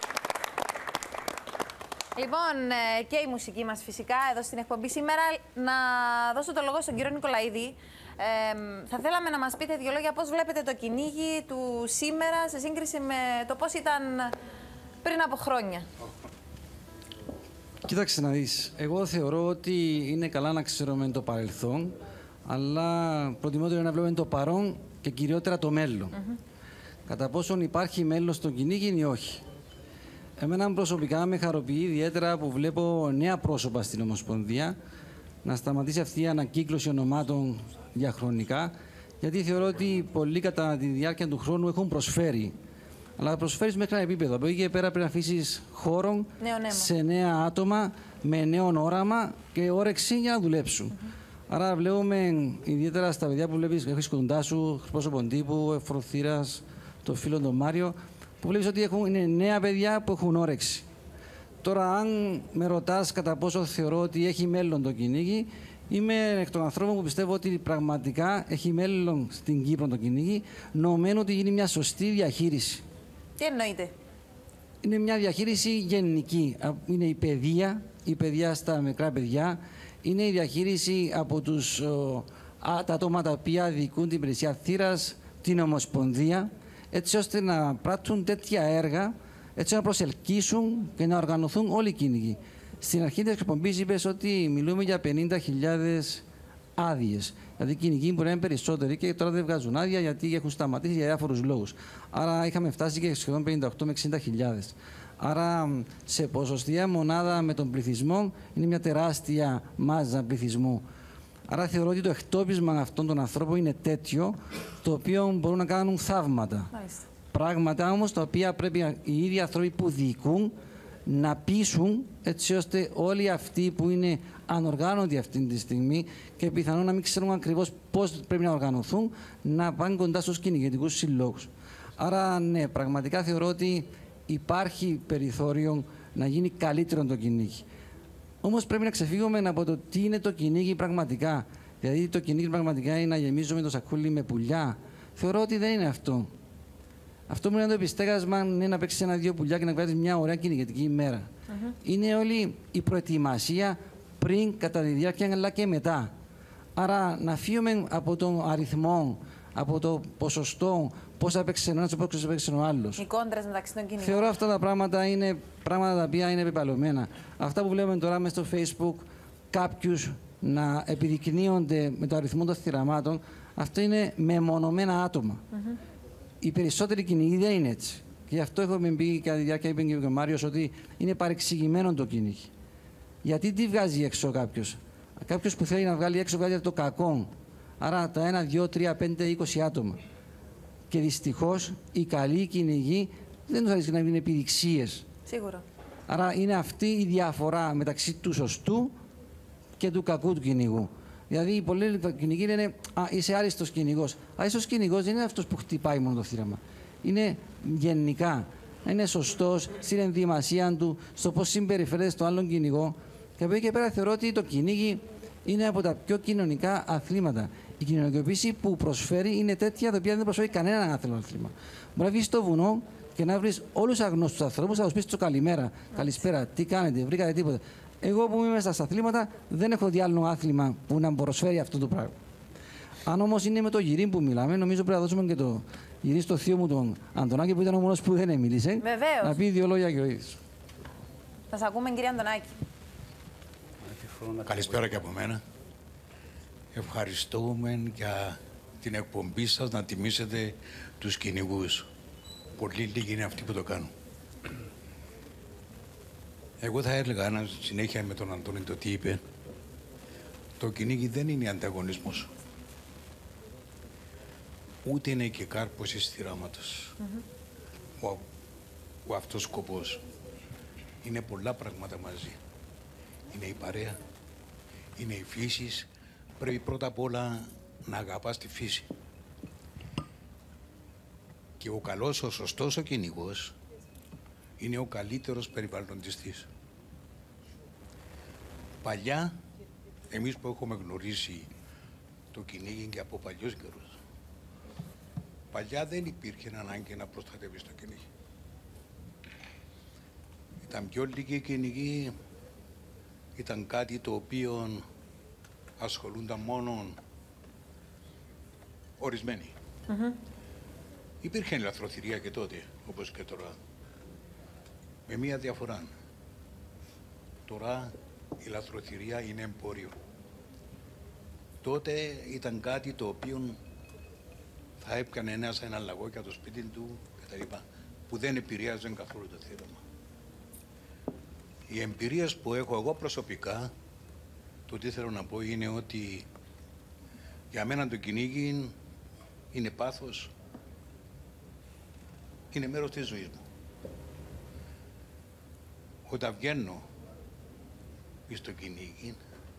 Λοιπόν, και η μουσική μας φυσικά εδώ στην εκπομπή σήμερα. Να δώσω το λόγο στον κύριο Νικολαίδη. Θα θέλαμε να μας πείτε δύο λόγια πώς βλέπετε το κυνήγι του σήμερα σε σύγκριση με το πώς ήταν πριν από χρόνια. Κοίταξε να δεις. Εγώ θεωρώ ότι είναι καλά να ξέρουμε το παρελθόν, αλλά προτιμότερο να βλέπουμε το παρόν και κυριότερα το μέλλον. Κατά πόσον υπάρχει μέλλον στο κυνήγι ή όχι. Εμένα προσωπικά με χαροποιεί ιδιαίτερα που βλέπω νέα πρόσωπα στην Ομοσπονδία, να σταματήσει αυτή η ανακύκλωση ονομάτων διαχρονικά, γιατί θεωρώ ότι πολλοί κατά τη διάρκεια του χρόνου έχουν προσφέρει. Αλλά προσφέρεις μέχρι ένα επίπεδο. Από εκεί και πέρα πρέπει να αφήσεις χώρο σε νέα άτομα με νέο όραμα και όρεξη για να δουλέψουν. Άρα βλέπουμε ιδιαίτερα στα παιδιά που βλέπεις, έχεις κοντά σου, πρόσωπον τύπου, Ευρωθήρας, το φίλο τον Μάριο, που βλέπεις ότι είναι νέα παιδιά που έχουν όρεξη. Τώρα, αν με ρωτάς κατά πόσο θεωρώ ότι έχει μέλλον το κυνήγι, είμαι εκ των ανθρώπων που πιστεύω ότι πραγματικά έχει μέλλον στην Κύπρο το κυνήγι, νομένου ότι γίνει μια σωστή διαχείριση. Τι εννοείται? Είναι μια διαχείριση γενική. Είναι η παιδεία στα μικρά παιδιά, είναι η διαχείριση από τα άτομα τα οποία διοικούν την υπηρεσία θύρας, την Ομοσπονδία, έτσι ώστε να πράττουν τέτοια έργα, έτσι να προσελκύσουν και να οργανωθούν όλοι οι κυνηγοί. Στην αρχή της εκπομπής είπες ότι μιλούμε για 50.000 άδειες. Δηλαδή οι κυνηγοί μπορεί να είναι περισσότεροι και τώρα δεν βγάζουν άδεια γιατί έχουν σταματήσει για διάφορους λόγους. Άρα είχαμε φτάσει και σχεδόν 58 με 60.000. Άρα σε ποσοστία μονάδα με τον πληθυσμό είναι μια τεράστια μάζα πληθυσμού. Άρα θεωρώ ότι το εκτόπισμα αυτών των ανθρώπων είναι τέτοιο, το οποίο μπορούν να κάνουν θαύματα. Μάλιστα. Πράγματα όμως τα οποία πρέπει οι ίδιοι άνθρωποι που διοικούν να πείσουν, έτσι ώστε όλοι αυτοί που είναι ανοργάνωτοι αυτή τη στιγμή και πιθανόν να μην ξέρουν ακριβώς πώς πρέπει να οργανωθούν, να πάνε κοντά στους κυνηγετικούς συλλόγους. Άρα, ναι, πραγματικά θεωρώ ότι υπάρχει περιθώριο να γίνει καλύτερο το κυνήγι. Όμως πρέπει να ξεφύγουμε από το τι είναι το κυνήγι πραγματικά. Δηλαδή, το κυνήγι πραγματικά είναι να γεμίζουμε το σακούλι με πουλιά. Θεωρώ ότι δεν είναι αυτό. Αυτό που είναι το επιστέγασμα είναι να παίξει ένα-δύο πουλιά και να βγάλει μια ωραία κυνηγετική ημέρα. Είναι όλη η προετοιμασία πριν, κατά τη διάρκεια, αλλά και μετά. Άρα, να φύγουμε από τον αριθμό, από το ποσοστό, πώς έπαιξε ένας, πώς έπαιξε ο άλλος. Οι κόντρες μεταξύ των κυνηγών. Θεωρώ αυτά τα πράγματα είναι πράγματα τα οποία είναι επιπαλωμένα. Αυτά που βλέπουμε τώρα μέσα στο Facebook, κάποιους να επιδεικνύονται με το αριθμό των θυραμάτων, αυτό είναι μεμονωμένα άτομα. Οι περισσότεροι κυνηγοί δεν είναι έτσι. Και γι' αυτό έχουμε πει κατά τη διάρκεια, είπε και ο Μάριος, ότι είναι παρεξηγημένο το κυνήγι. Γιατί τι βγάζει έξω κάποιος? Κάποιος που θέλει να βγάλει έξω κάτι από το κακό. Άρα τα 1, 2, 3, 5, 20 άτομα. Και δυστυχώς οι καλοί κυνηγοί δεν τους αρέσει να είναι επιδειξίες. Σίγουρα. Άρα είναι αυτή η διαφορά μεταξύ του σωστού και του κακού του κυνηγού. Δηλαδή οι πολλοί κυνηγοί λένε «Α, είσαι άριστος κυνηγός». Άριστος κυνηγός δεν είναι αυτός που χτυπάει μόνο το θύραμα. Είναι γενικά. Είναι σωστός στην ενδυμασία του, στο πώς συμπεριφέρεται στο άλλον κυνηγό. Και από εκεί και πέρα θεωρώ ότι το κυνήγι είναι από τα πιο κοινωνικά αθλήματα. Η κοινωνικοποίηση που προσφέρει είναι τέτοια, τα οποία δεν προσφέρει κανένα άθλημα. Μπορεί να βγει στο βουνό και να βρει όλου του αγνώστου ανθρώπου, θα του πει καλημέρα, καλησπέρα, τι κάνετε, βρήκατε τίποτα. Εγώ που είμαι μέσα στα αθλήματα δεν έχω δει άλλο άθλημα που να προσφέρει αυτό το πράγμα. Αν όμως είναι με το γυρί που μιλάμε, νομίζω πρέπει να δώσουμε και το γυρί στο θείο μου τον Αντωνάκη, που ήταν ο μόνος που δεν μίλησε. Βεβαίως. Να πει δύο λόγια και ο ίδιος. Θα σας ακούμε, κύριε Αντωνάκη. Καλησπέρα και από μένα. Ευχαριστούμε για την εκπομπή σας να τιμήσετε τους κυνηγούς. Πολύ λίγοι είναι αυτοί που το κάνουν. Εγώ θα έλεγα, συνέχεια με τον Αντώνη το τι είπε, το κυνήγι δεν είναι ανταγωνισμός. Ούτε είναι και κάρπωση θυράματος. Ο αυτός σκοπός. Είναι πολλά πράγματα μαζί. Είναι η παρέα, είναι η φύση. Πρέπει πρώτα απ' όλα να αγαπάς τη φύση. Και ο καλός, ο σωστός ο κυνηγός είναι ο καλύτερος περιβαλλοντιστής. Παλιά, εμείς που έχουμε γνωρίσει το κυνήγι και από παλιούς καιρούς, παλιά δεν υπήρχε ανάγκη να προστατεύεις το κυνήγι. Ήταν πιο λίγοι κυνηγοί, ήταν κάτι το οποίο ασχολούνταν μόνο ορισμένοι. Υπήρχε λαθροθυρία και τότε, όπως και τώρα. Με μία διαφορά. Τώρα η λαθροθυρία είναι εμπόριο. Τότε ήταν κάτι το οποίο θα έπιανε ένα λαγό για το σπίτι του κτλ. Που δεν επηρεάζαν καθόλου το θύραμα. Οι εμπειρίες που έχω εγώ προσωπικά, το τι θέλω να πω είναι ότι για μένα το κυνήγι είναι πάθος, είναι μέρος της ζωής μου. Όταν βγαίνω στο κυνήγι,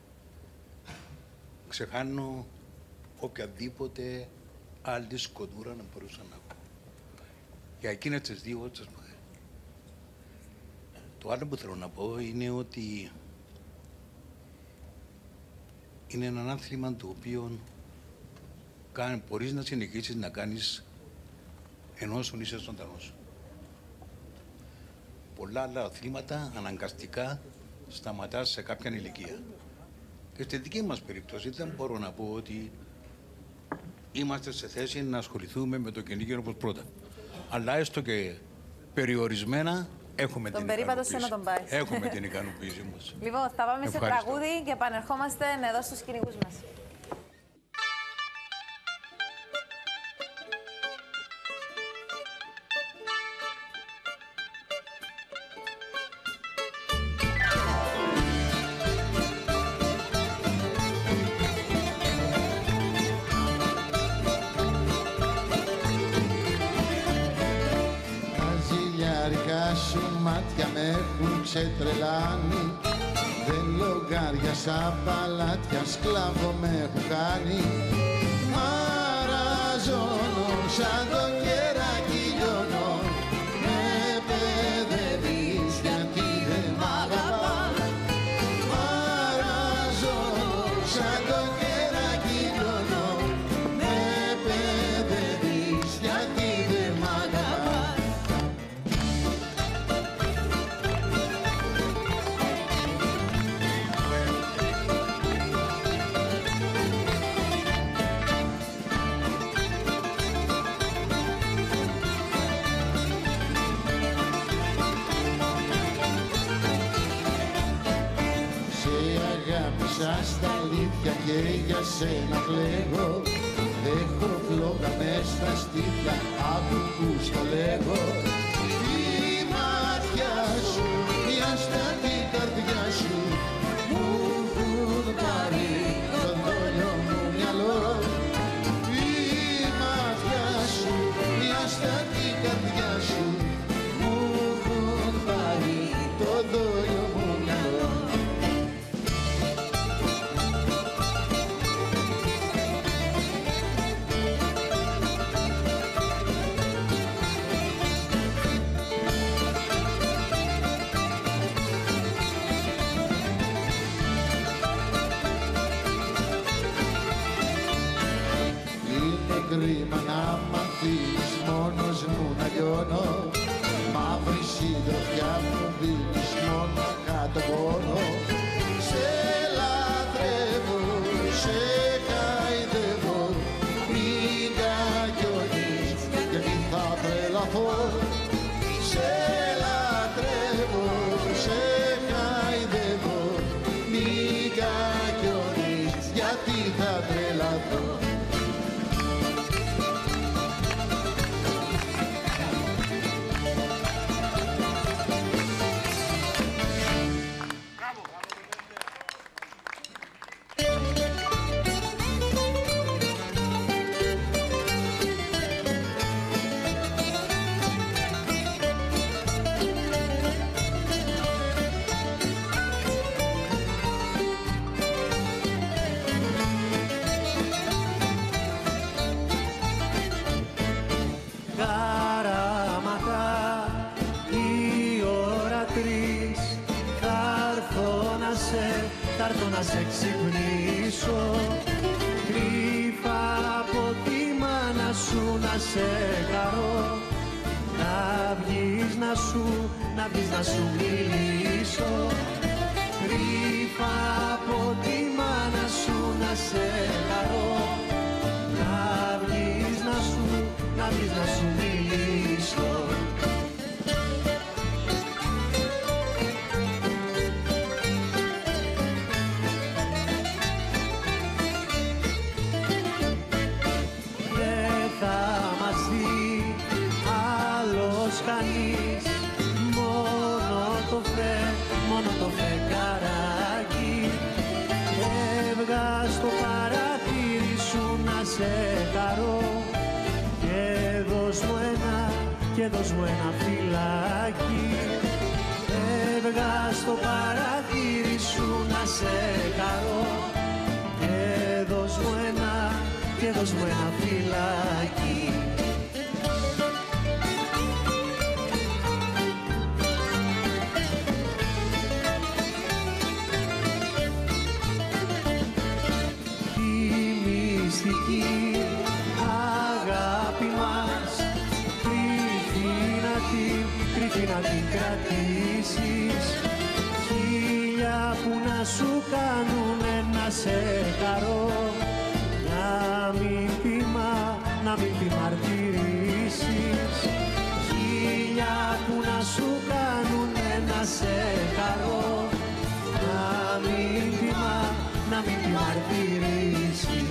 ξεχάνω οποιαδήποτε άλλη σκοτούρα να μπορούσα να έχω. Για εκείνες τις 2 ώρες. Το άλλο που θέλω να πω είναι ότι είναι ένα άθλημα το οποίο μπορείς να συνεχίσεις να κάνεις ενώ είσαι ζωντανός. Πολλά άλλα αθλήματα αναγκαστικά σταματάς σε κάποια ηλικία. Και στη δική μας περίπτωση δεν μπορώ να πω ότι είμαστε σε θέση να ασχοληθούμε με το κυνήγι όπως πρώτα. Αλλά έστω και περιορισμένα έχουμε την ικανοποίηση. Να τον πάει. Έχουμε την ικανοποίησή μας. Λοιπόν, θα πάμε σε τραγούδι και επανερχόμαστε εδώ στους κυνηγούς μας. Μάτια με έχουν ξετρελάνει, δεν λογάριασα παλάτια, σκλάβο με έχουν κάνει. Μαραζώνω σαν το κεράκι λιώνω, με παιδεύεις γιατί δεν μ' αγαπάς. Μαραζώνω σαν το κεράκι λιώνω, με παιδεύεις γιατί δεν μ' αγαπάς. Στα αλήθεια και για σένα κλαίγω, έχω φλόγα μες στα στήθια από που στο λέγω. Η μάτια σου, η αστατή καρδιά σου μου έχουν πάρει κρίμα να μαθείς μόνος μου να λιώνω. Μαύρη συντροφιά μου δίνεις μόνο κάτω πόνο. Σε λατρεύω, σε χαϊδεύω, μην κακιώνεις γιατί θα τρελαθώ. Σε λατρεύω, σε χαϊδεύω, μην κακιώνεις γιατί θα τρελαθώ. Θα έρθω να σε ξυπνήσω, κρύφα από τη μάνα σου να σε χαρώ. Να βγεις να σου μιλήσω, κρύφα από τη μάνα σου να σε χαρώ. Να βγεις να σου μιλήσω. Μόνο το φεγγαράκι έβγα στο παραθύρι σου να σε χαρώ. Και δώσ' μου ένα φυλάκι. Έβγα στο παραθύρι σου να σε χαρώ. Και δώσ' μου ένα φυλάκι. Αγάπη μας κρύφη να την κρατήσεις. Χίλια που να σου κάνουνε να σε χαρώ. Να μην τη μαρτυρήσεις. Χίλια που να σου κάνουνε να σε χαρώ. Να μην τη μαρτυρήσεις.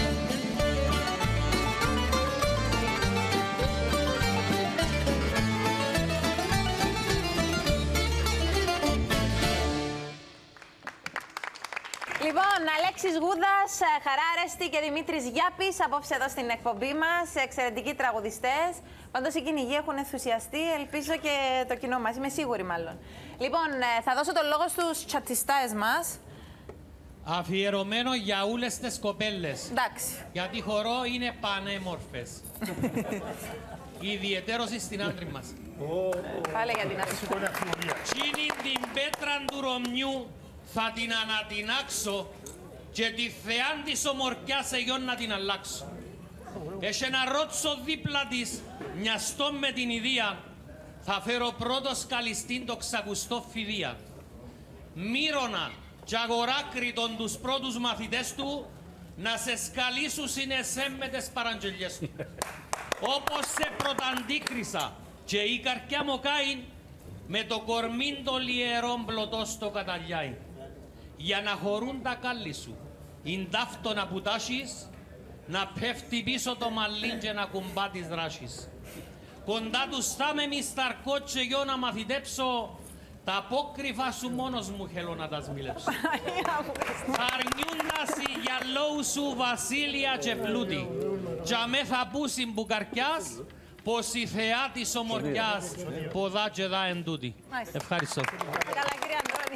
Λοιπόν, Αλέξης Γούδας, Χαρά Αρέστη και Δημήτρης Γιάπης, απόψε εδώ στην εκπομπή μας, εξαιρετικοί τραγουδιστές. Πάντως οι κυνηγοί έχουν ενθουσιαστεί, ελπίζω και το κοινό μας, είμαι σίγουρη μάλλον. Λοιπόν, θα δώσω το λόγο στους τσατιστάες μας. Αφιερωμένο για όλες τις κοπέλες. Εντάξει. Γιατί χορό είναι πανέμορφες. Ιδιαιτέρως στην άντρη μας. Πάλε για την άντρη. Τσίνη την πέτρα του Ρωμιού θα την ανατινάξω και τη θεάν της ομορφιάς εγιόν να την αλλάξω. Έχει ένα ρότσο δίπλα της, μοιαστό με την ιδία, θα φέρω πρώτος καλυστήν το ξακουστό φιδία. Μύρωνα και αγοράκριτον τους πρώτους μαθητές του να σε σκαλίσουν συνεσέμ με τις παραγγελιές του. Όπως σε πρωταντίκρισα και η καρκιά μου καΐν με το κορμίν το λιερόν πλωτό στο καταλιάι. Για να χωρούν τα κάλλη σου, ειν ταύτο να πουτάσεις, να πέφτει πίσω το μαλλίν και να κουμπά τις δράσεις. Κοντά τους θα με μισταρκώ και γιο να μαθητέψω, τα απόκρυφα σου μόνος μου θέλω να τα σμιλέψω. Θα αρνιούντας οι γυαλόου σου βασίλεια και πλούτη, και αμέ θα πούσιν μπουκαρκιάς, πως η θεά της ομορφιάς ποδά και δά εν τούτη. Ευχαριστώ. Καλά κύριε Αντώνη.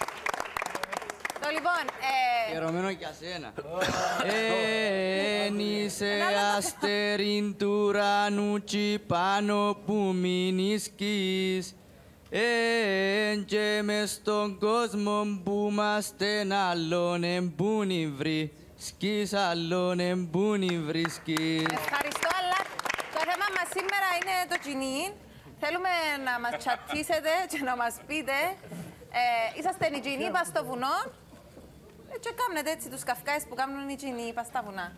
Το λοιπόν, Γερωμένο για σένα. Είσαι αστερίν του ουρανού τσι πάνω που μην ισκείς. Και μες στον κόσμο που μας άλλον εμπούνι βρει. σκης άλλον εμπούνι βρίσκεις. Ευχαριστώ, αλλά το θέμα μας σήμερα είναι το τζινί. Θέλουμε να μας τσατίσετε και να μας πείτε είσαστε οι τζινί πας στο βουνό και κάνετε έτσι τους καυκάες που κάνουν οι τζινί πας στα βουνά.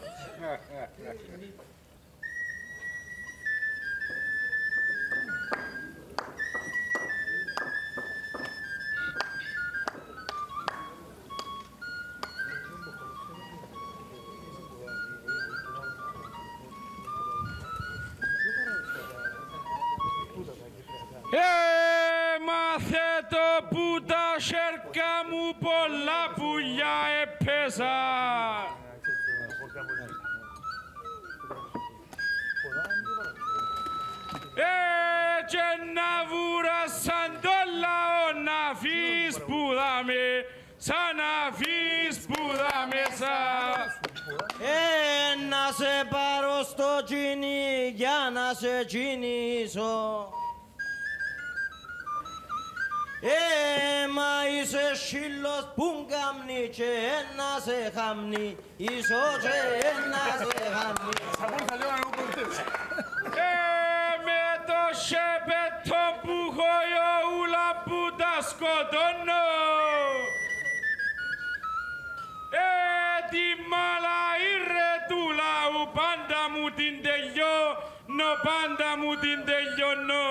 Μάθε το που τα σέρκα μου πολλά πουλιά έπαιζα. Και να βουράσαν το λαό να αφείς πουδάμε, σαν να αφείς πουδά μέσα. Να σε πάρω στο τζινί για να σε τζινίσω. Μα είσαι σύλλος που γκάμνει και να σε χάμνει, ίσο και να σε χάμνει. Με το σεπετό που έχω ούλα που τα σκοτώνω. Τη μαλαήρε του λαού πάντα μου την τελειώνω, πάντα μου την τελειώνω.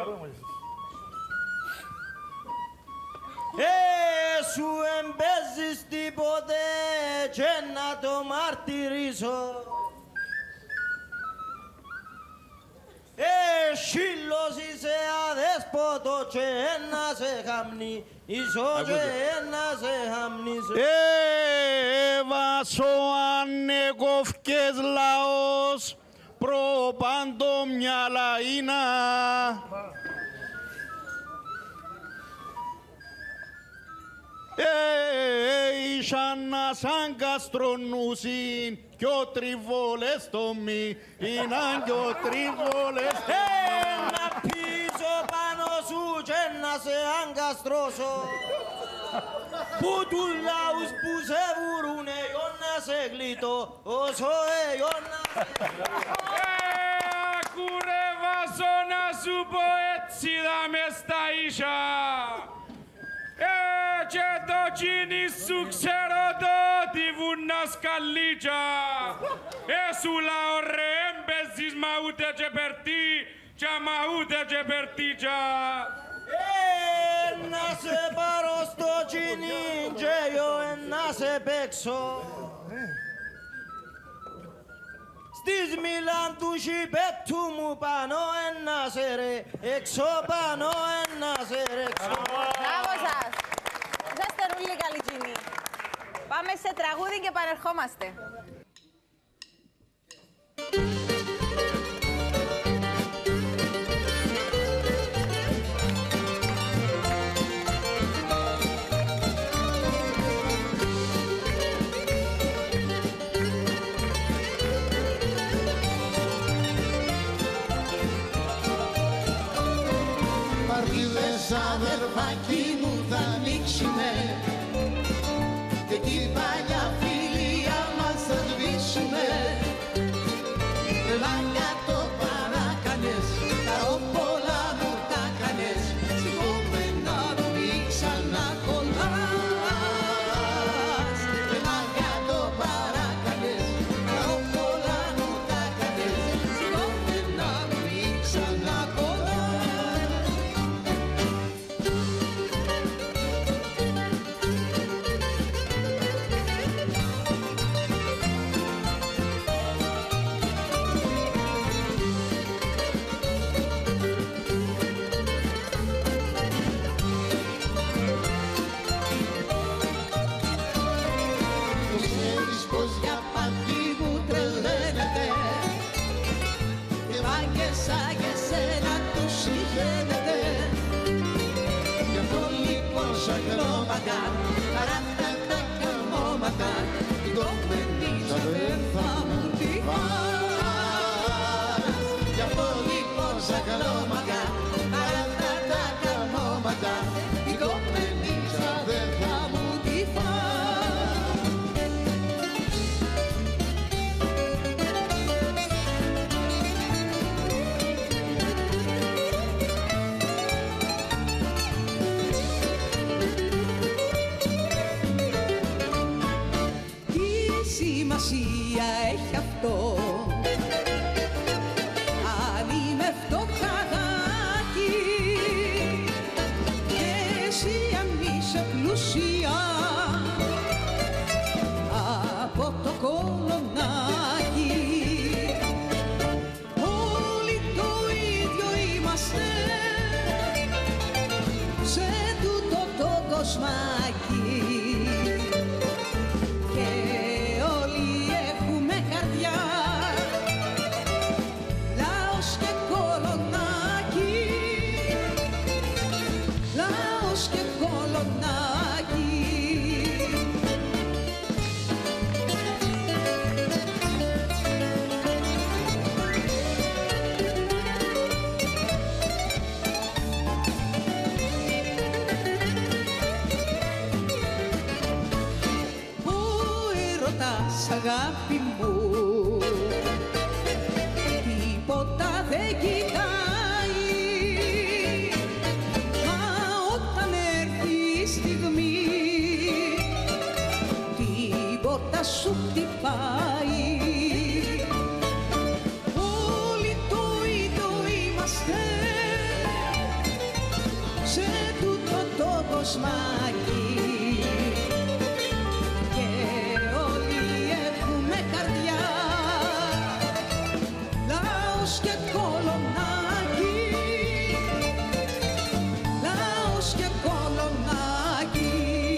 Σου εμπέζεις τίποτε και να το μαρτυρήσω. Σύλλος είσαι αδέσποτο και να σε χαμνεί, ίσο και να σε χαμνήσω. Βάσο ανεκοφκές λαός προπάντο μια λαΐνα. Ήσαν να σαν καστρονούσιν κι ο τριβόλες το μη είναι κι ο τριβόλες το μη. Να πίσω πάνω σου και να σε αγκαστρώσω. Που τους λαούς που σε βουρούνε εγώ να σε γλίτω όσο εγώ να σε Ακούρε Βάσο να σου πω έτσι δα μες στα ίσια. Και το κίνη σου ξέρω το τη βουνά σκαλίτσα. Σου λαό ρε έμπαιζεις μα ούτε και περτί κι άμα ούτε και περτίτσα. Να σε πάρω στο κίνη και εγώ να σε παίξω. Στις μιλάν του σιπέτου μου πάνω ένα σε ρε έξω, πάνω ένα σε ρε έξω. Μπράβο σας! Είσαστε όλοι καλοί τζινί. Πάμε σε τραγούδι και παρερχόμαστε. Παρτίδες αδερφάκι μου θα ανοίξουνε και την παλιά φιλία μας θα σβήσουνε. Λάκια το παράκανες, τα όπολα μου τα κάνες, σηκώμενα μη ξανακολλάς. Λάκια το παράκανες, τα όπολα μου τα κάνες, σηκώμενα μη ξανακολλάς. Ξέρεις πως για παντή μου τρελαίνεται και μάγκεσα και σένα τους συγχαίνεται. Γι' αυτό λοιπόν σαν χρώματα παράτα τα καμώματα την κομμενίζα δεν θα μου τη φας. Γι' αυτό λοιπόν σαν χρώματα παράτα τα καμώματα την κομμενίζα δεν θα μου τη φας. αγάπη μου. Τίποτα δεν κοιτάει, μα όταν έρθει η στιγμή, τίποτα σου χτυπάει. Όλοι το ίδιο είμαστε σε τούτο το κοσμάκι και όλοι έχουμε καρδιά, λαός και κολονάκι, λαός και κολονάκι.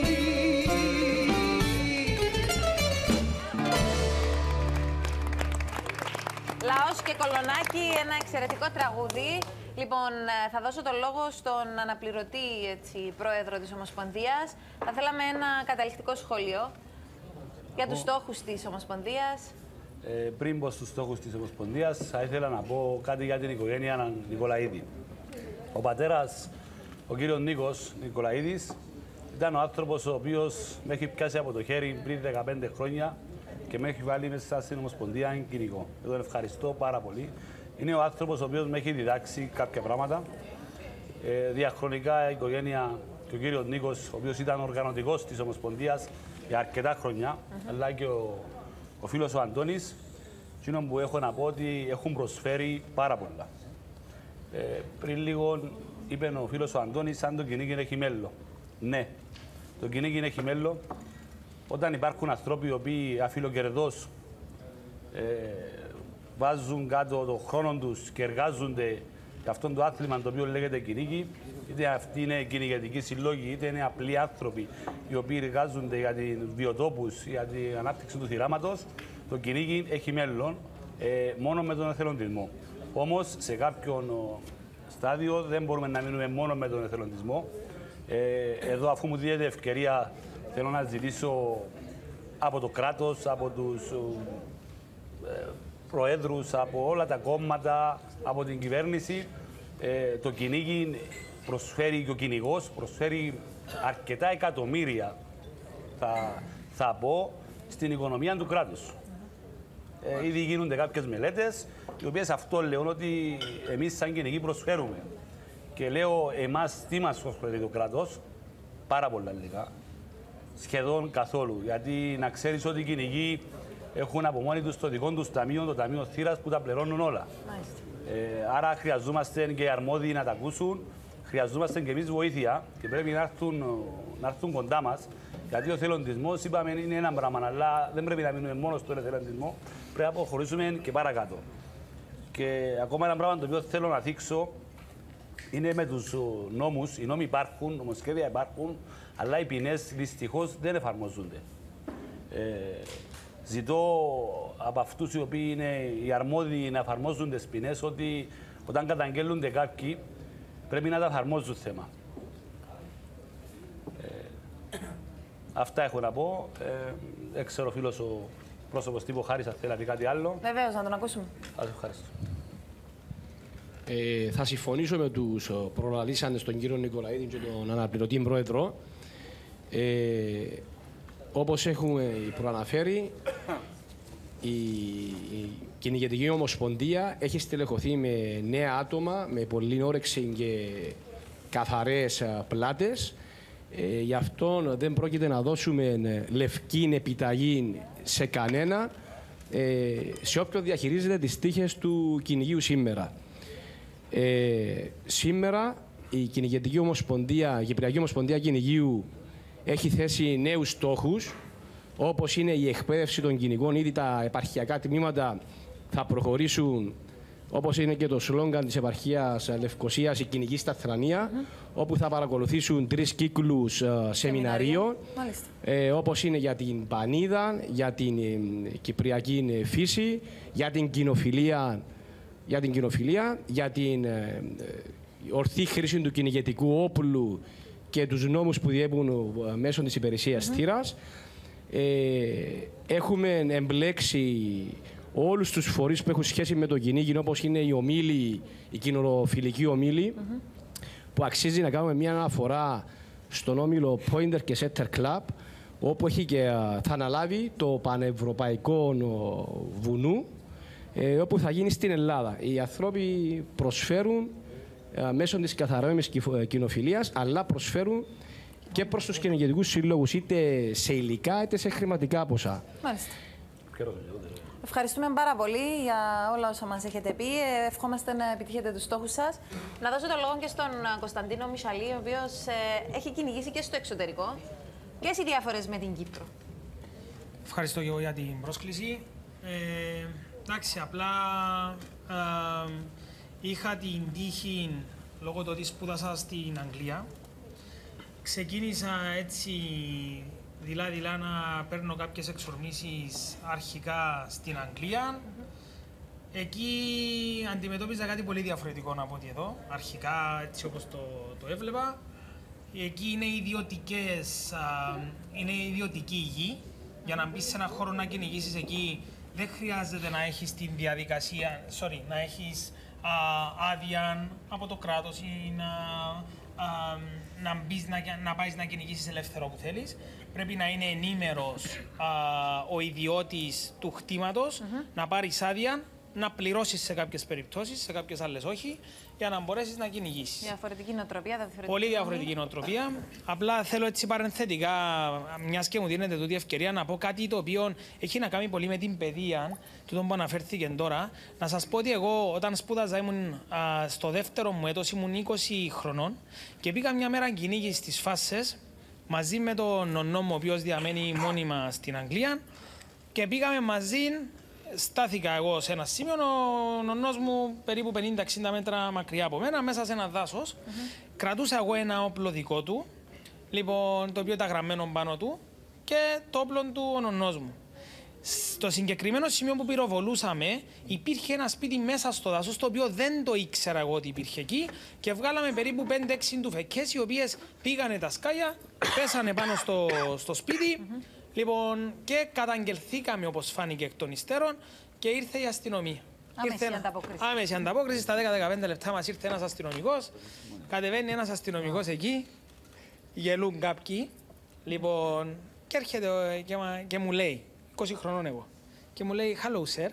Λαός και κολονάκι, ένα εξαιρετικό τραγούδι. Λοιπόν, θα δώσω το λόγο στον αναπληρωτή πρόεδρο της Ομοσπονδίας. Θα θέλαμε ένα καταληκτικό σχόλιο για τους στόχους της Ομοσπονδίας. Πριν πω στους στόχους της Ομοσπονδίας, θα ήθελα να πω κάτι για την οικογένεια Νικολαίδη. Ο πατέρας, ο κύριος Νίκος Νικολαίδης, ήταν ο άνθρωπος ο οποίος με έχει πιάσει από το χέρι πριν 15 χρόνια και με έχει βάλει μέσα στην Ομοσπονδία κυνηγό. Τον ευχαριστώ πάρα πολύ. Είναι ο άνθρωπος ο οποίος με έχει διδάξει κάποια πράγματα. Διαχρονικά η οικογένεια και ο κύριος Νίκος, ο οποίος ήταν οργανωτικός της Ομοσπονδίας για αρκετά χρόνια, αλλά και ο φίλος ο Αντώνης, εκείνο που έχω να πω ότι έχουν προσφέρει πάρα πολλά. Πριν λίγο είπε ο φίλος ο Αντώνης, αν το κυνήγι έχει μέλλον. Ναι, το κυνήγι έχει μέλλον. Όταν υπάρχουν άνθρωποι οι οποίοι αφιλοκερδώς βάζουν κάτω τον χρόνο τους και εργάζονται για αυτό το άθλημα το οποίο λέγεται κυνήγι, είτε αυτοί είναι κυνηγετικοί συλλόγοι, είτε είναι απλοί άνθρωποι οι οποίοι εργάζονται για την βιοτόπους, για την ανάπτυξη του θυράματος, το κυνήγι έχει μέλλον μόνο με τον εθελοντισμό. Όμως σε κάποιον στάδιο δεν μπορούμε να μείνουμε μόνο με τον εθελοντισμό. Εδώ, αφού μου δίνεται ευκαιρία, θέλω να ζητήσω από το κράτος, από τους προέδρους, από όλα τα κόμματα, από την κυβέρνηση. Το κυνήγι προσφέρει και ο κυνηγός προσφέρει αρκετά εκατομμύρια, θα πω, στην οικονομία του κράτους. Ήδη γίνονται κάποιες μελέτες, οι οποίες αυτό λέω ότι εμείς σαν κυνηγοί προσφέρουμε. Και λέω εμάς τι μας προσφέρει το κράτος, πάρα πολλά λίγα, σχεδόν καθόλου. Γιατί να ξέρεις ότι οι κυνηγοί έχουν από μόνοι τους το δικό τους ταμείο, το Ταμείο Θύρας, που τα πληρώνουν όλα. Άρα χρειαζόμαστε και οι αρμόδιοι να τα ακούσουν, χρειαζόμαστε και εμείς βοήθεια και πρέπει να έρθουν κοντά μας. Γιατί ο εθελοντισμός, είπαμε, είναι ένα πράγμα, αλλά δεν πρέπει να μείνουμε μόνο στον εθελοντισμό, πρέπει να προχωρήσουμε και παρακάτω. Και ακόμα ένα πράγμα το οποίο θέλω να δείξω είναι με τους νόμους. Οι νόμοι υπάρχουν, νομοσχέδια υπάρχουν, αλλά οι ποινές δυστυχώς δεν εφαρμόζονται. Ζητώ από αυτούς οι οποίοι είναι οι αρμόδιοι να εφαρμόζουν τις ποινές ότι όταν καταγγέλλονται κάποιοι πρέπει να τα εφαρμόζουν θέμα. Αυτά έχω να πω. Δεν ξέρω ο φίλος ο πρόσωπος τύπου Χάρης αν θέλει να πει κάτι άλλο. Βεβαίως, να τον ακούσουμε. Σας ευχαριστώ. Θα συμφωνήσω με τους προλαλήσαντες, τον κύριο Νικολαίδη και τον αναπληρωτή πρόεδρο. Όπως έχουμε προαναφέρει, η Κυνηγετική Ομοσπονδία έχει στελεχωθεί με νέα άτομα, με πολλή όρεξη και καθαρές πλάτες. Γι' αυτό δεν πρόκειται να δώσουμε λευκή επιταγή σε κανένα, σε όποιον διαχειρίζεται τις τύχες του κυνηγείου σήμερα. Σήμερα η Κυνηγετική Ομοσπονδία, η Κυπριακή Ομοσπονδία Κυνηγείου έχει θέσει νέους στόχους, όπως είναι η εκπαίδευση των κυνηγών. Ήδη τα επαρχιακά τμήματα θα προχωρήσουν, όπως είναι και το σλόγγαν της επαρχίας Λευκωσίας, η κυνηγή στα Θρανία, όπου θα παρακολουθήσουν 3 κύκλους σεμιναρίων, όπως είναι για την πανίδα, για την κυπριακή φύση, για την κοινοφιλία, για την ορθή χρήση του κυνηγετικού όπλου και τους νόμους που διέπουν μέσω της υπηρεσίας θύρας. Έχουμε εμπλέξει όλους τους φορείς που έχουν σχέση με το κυνήγι, όπως είναι οι ομίλοι, οι κοινοφιλικοί ομίλοι, που αξίζει να κάνουμε μια αναφορά στον όμιλο Pointer και Setter Club, όπου θα αναλάβει το πανευρωπαϊκό βουνού, όπου θα γίνει στην Ελλάδα. Οι άνθρωποι προσφέρουν μέσω της καθαρόμενης κοινοφιλίας, αλλά προσφέρουν και προς τους κυνηγετικούς συλλόγους, είτε σε υλικά είτε σε χρηματικά ποσά. Μάλιστα. Ευχαριστούμε πάρα πολύ για όλα όσα μας έχετε πει. Ευχόμαστε να επιτύχετε τους στόχους σας. Να δώσω το λόγο και στον Κωνσταντίνο Μιχαλή, ο οποίος έχει κυνηγήσει και στο εξωτερικό. Ποιες οι διαφορές με την Κύπρο? Ευχαριστώ και εγώ για την πρόσκληση. Εντάξει, απλά είχα την τύχη, λόγω του ότι σπούδασα στην Αγγλία, ξεκίνησα έτσι δειλά-δειλά να παίρνω κάποιες εξορμήσεις αρχικά στην Αγγλία. Εκεί αντιμετώπιζα κάτι πολύ διαφορετικό από ότι εδώ, αρχικά έτσι όπως το έβλεπα. Εκεί είναι είναι ιδιωτική γη. Για να μπεις σε ένα χώρο να κυνηγήσεις εκεί, δεν χρειάζεται να έχεις την διαδικασία, να έχεις άδεια από το κράτος ή να πάεις να κυνηγήσεις ελεύθερο που θέλεις. Πρέπει να είναι ενήμερος ο ιδιώτης του κτήματος, να πάρεις άδεια, να πληρώσεις σε κάποιες περιπτώσεις, σε κάποιες άλλες όχι, για να μπορέσεις να κυνηγήσεις. Διαφορετική νοοτροπία, Πολύ διαφορετική νοοτροπία. Απλά θέλω έτσι παρενθετικά, μιας και μου δίνετε τούτη ευκαιρία, να πω κάτι το οποίο έχει να κάνει πολύ με την παιδεία, τούτο που αναφέρθηκε τώρα. Να σας πω ότι εγώ όταν σπούδαζα ήμουν στο δεύτερο μου έτος, ήμουν 20 χρονών και πήγα μια μέρα κυνήγηση στις Φάσες μαζί με τον νονό μου, ο οποίος διαμένει μόνιμα στην Αγγλία, και πήγαμε μαζί. Στάθηκα εγώ σε ένα σημείο, ο νονός μου περίπου 50-60 μέτρα μακριά από μένα, μέσα σε ένα δάσος. Κρατούσα εγώ ένα όπλο δικό του, λοιπόν, το οποίο ήταν γραμμένο πάνω του, και το όπλο του ο νονός μου. Στο συγκεκριμένο σημείο που πυροβολούσαμε, υπήρχε ένα σπίτι μέσα στο δάσος, το οποίο δεν το ήξερα εγώ ότι υπήρχε εκεί, και βγάλαμε περίπου 5-6 τουφεκές, οι οποίες πήγανε τα σκάλια, πέσανε πάνω στο σπίτι. Λοιπόν, και καταγγελθήκαμε, όπως φάνηκε εκ των υστέρων, και ήρθε η αστυνομία. Άμεση ανταπόκριση. Στα 10-15 λεπτά μας ήρθε ένας αστυνομικός. Κατεβαίνει ένας αστυνομικός εκεί, γελούν κάποιοι. Λοιπόν, και έρχεται και μου λέει, 20 χρονών εγώ, και μου λέει «Hello, sir».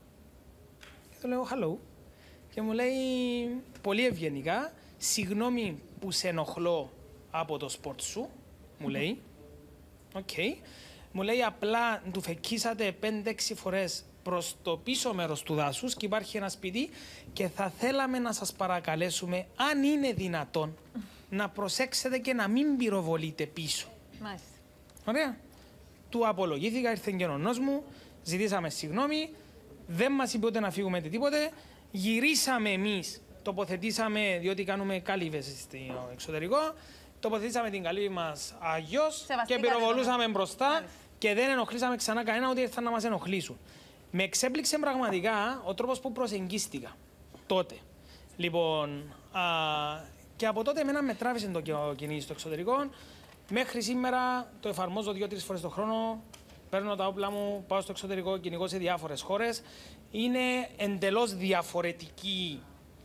Και του λέω «Hello». Και μου λέει πολύ ευγενικά «Συγγνώμη που σε ενοχλώ από το σπορτ σου», μου λέει. Okay. Μου λέει απλά του φεκίσατε 5-6 φορές προς το πίσω μέρος του δάσους και υπάρχει ένα σπίτι και θα θέλαμε να σας παρακαλέσουμε, αν είναι δυνατόν, να προσέξετε και να μην πυροβολείτε πίσω. Μάλιστα. Ωραία. Του απολογήθηκα, ήρθε και ο νονός μου, ζητήσαμε συγγνώμη, δεν μας είπε ούτε να φύγουμε τίποτε, γυρίσαμε εμείς, τοποθετήσαμε, διότι κάνουμε κάλυβες στο εξωτερικό, τοποθετήσαμε την καλύβη μας αγιώς και πυροβολούσαμε μπροστά και δεν ενοχλήσαμε ξανά κανένα, ούτε ήρθαν να μας ενοχλήσουν. Με εξέπληξε πραγματικά ο τρόπος που προσεγγίστηκα τότε. Λοιπόν, και από τότε εμένα με τράβησε το κυνήγι στο εξωτερικό. Μέχρι σήμερα το εφαρμόζω 2-3 φορές το χρόνο. Παίρνω τα όπλα μου, πάω στο εξωτερικό, κυνηγώ σε διάφορες χώρες. Είναι εντελώς διαφορετική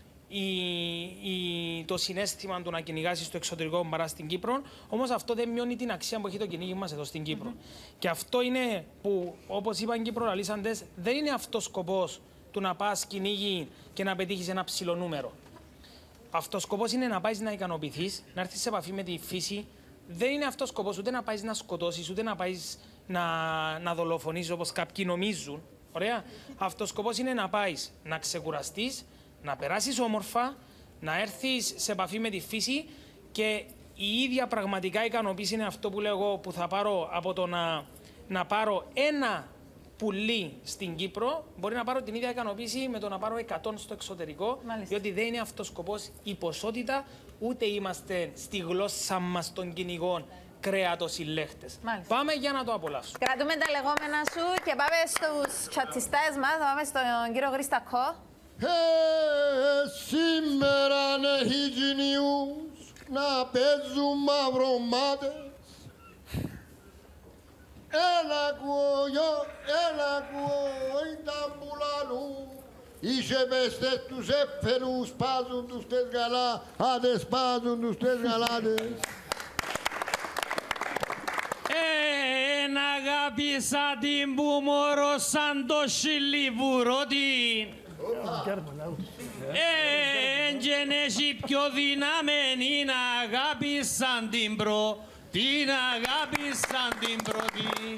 το συναίσθημα του να κυνηγάσει στο εξωτερικό παρά στην Κύπρο. Όμως αυτό δεν μειώνει την αξία που έχει το κυνήγι μας εδώ στην Κύπρο. Και αυτό είναι που, όπως είπαν και οι προλαλήσαντες, δεν είναι αυτός σκοπός του να πας κυνήγι και να πετύχεις ένα ψηλό νούμερο. Αυτός σκοπός είναι να πάεις να ικανοποιηθείς, να έρθεις σε επαφή με τη φύση. Δεν είναι αυτός σκοπός ούτε να πάεις να σκοτώσεις, ούτε να πάεις να δολοφονήσεις όπως κάποιοι νομίζουν. Ωραία. Αυτός σκοπός είναι να πάεις να ξεκουραστείς, να περάσεις όμορφα, να έρθεις σε επαφή με τη φύση, και η ίδια πραγματικά ικανοποίηση είναι αυτό που λέω εγώ, που θα πάρω από το να πάρω ένα πουλί στην Κύπρο, μπορεί να πάρω την ίδια ικανοποίηση με το να πάρω 100 στο εξωτερικό. Μάλιστα. Διότι δεν είναι αυτός σκοπός η ποσότητα, ούτε είμαστε στη γλώσσα μας των κυνηγών κρέατος συλλέχτες. Πάμε για να το απολαύσουμε. Κρατούμε τα λεγόμενα σου και πάμε στους τσατσιστές μας. Πάμε στον κύριο Γρίστακο. Σήμερα έχει κοινιούς να παίζουν μαυρομάτες. Έλα ακούω, ήταν που λαλούν. Είσαι πέστες τους έφερους, σπάζουν τους τες γαλά, άντε σπάζουν τους τες γαλάτες. αγάπησα την που μωρό σαν το σιλιβουρότη. Εν έχει πιο δυναμένη να αγάπησαν την πρώτη, να αγάπησαν την πρώτη.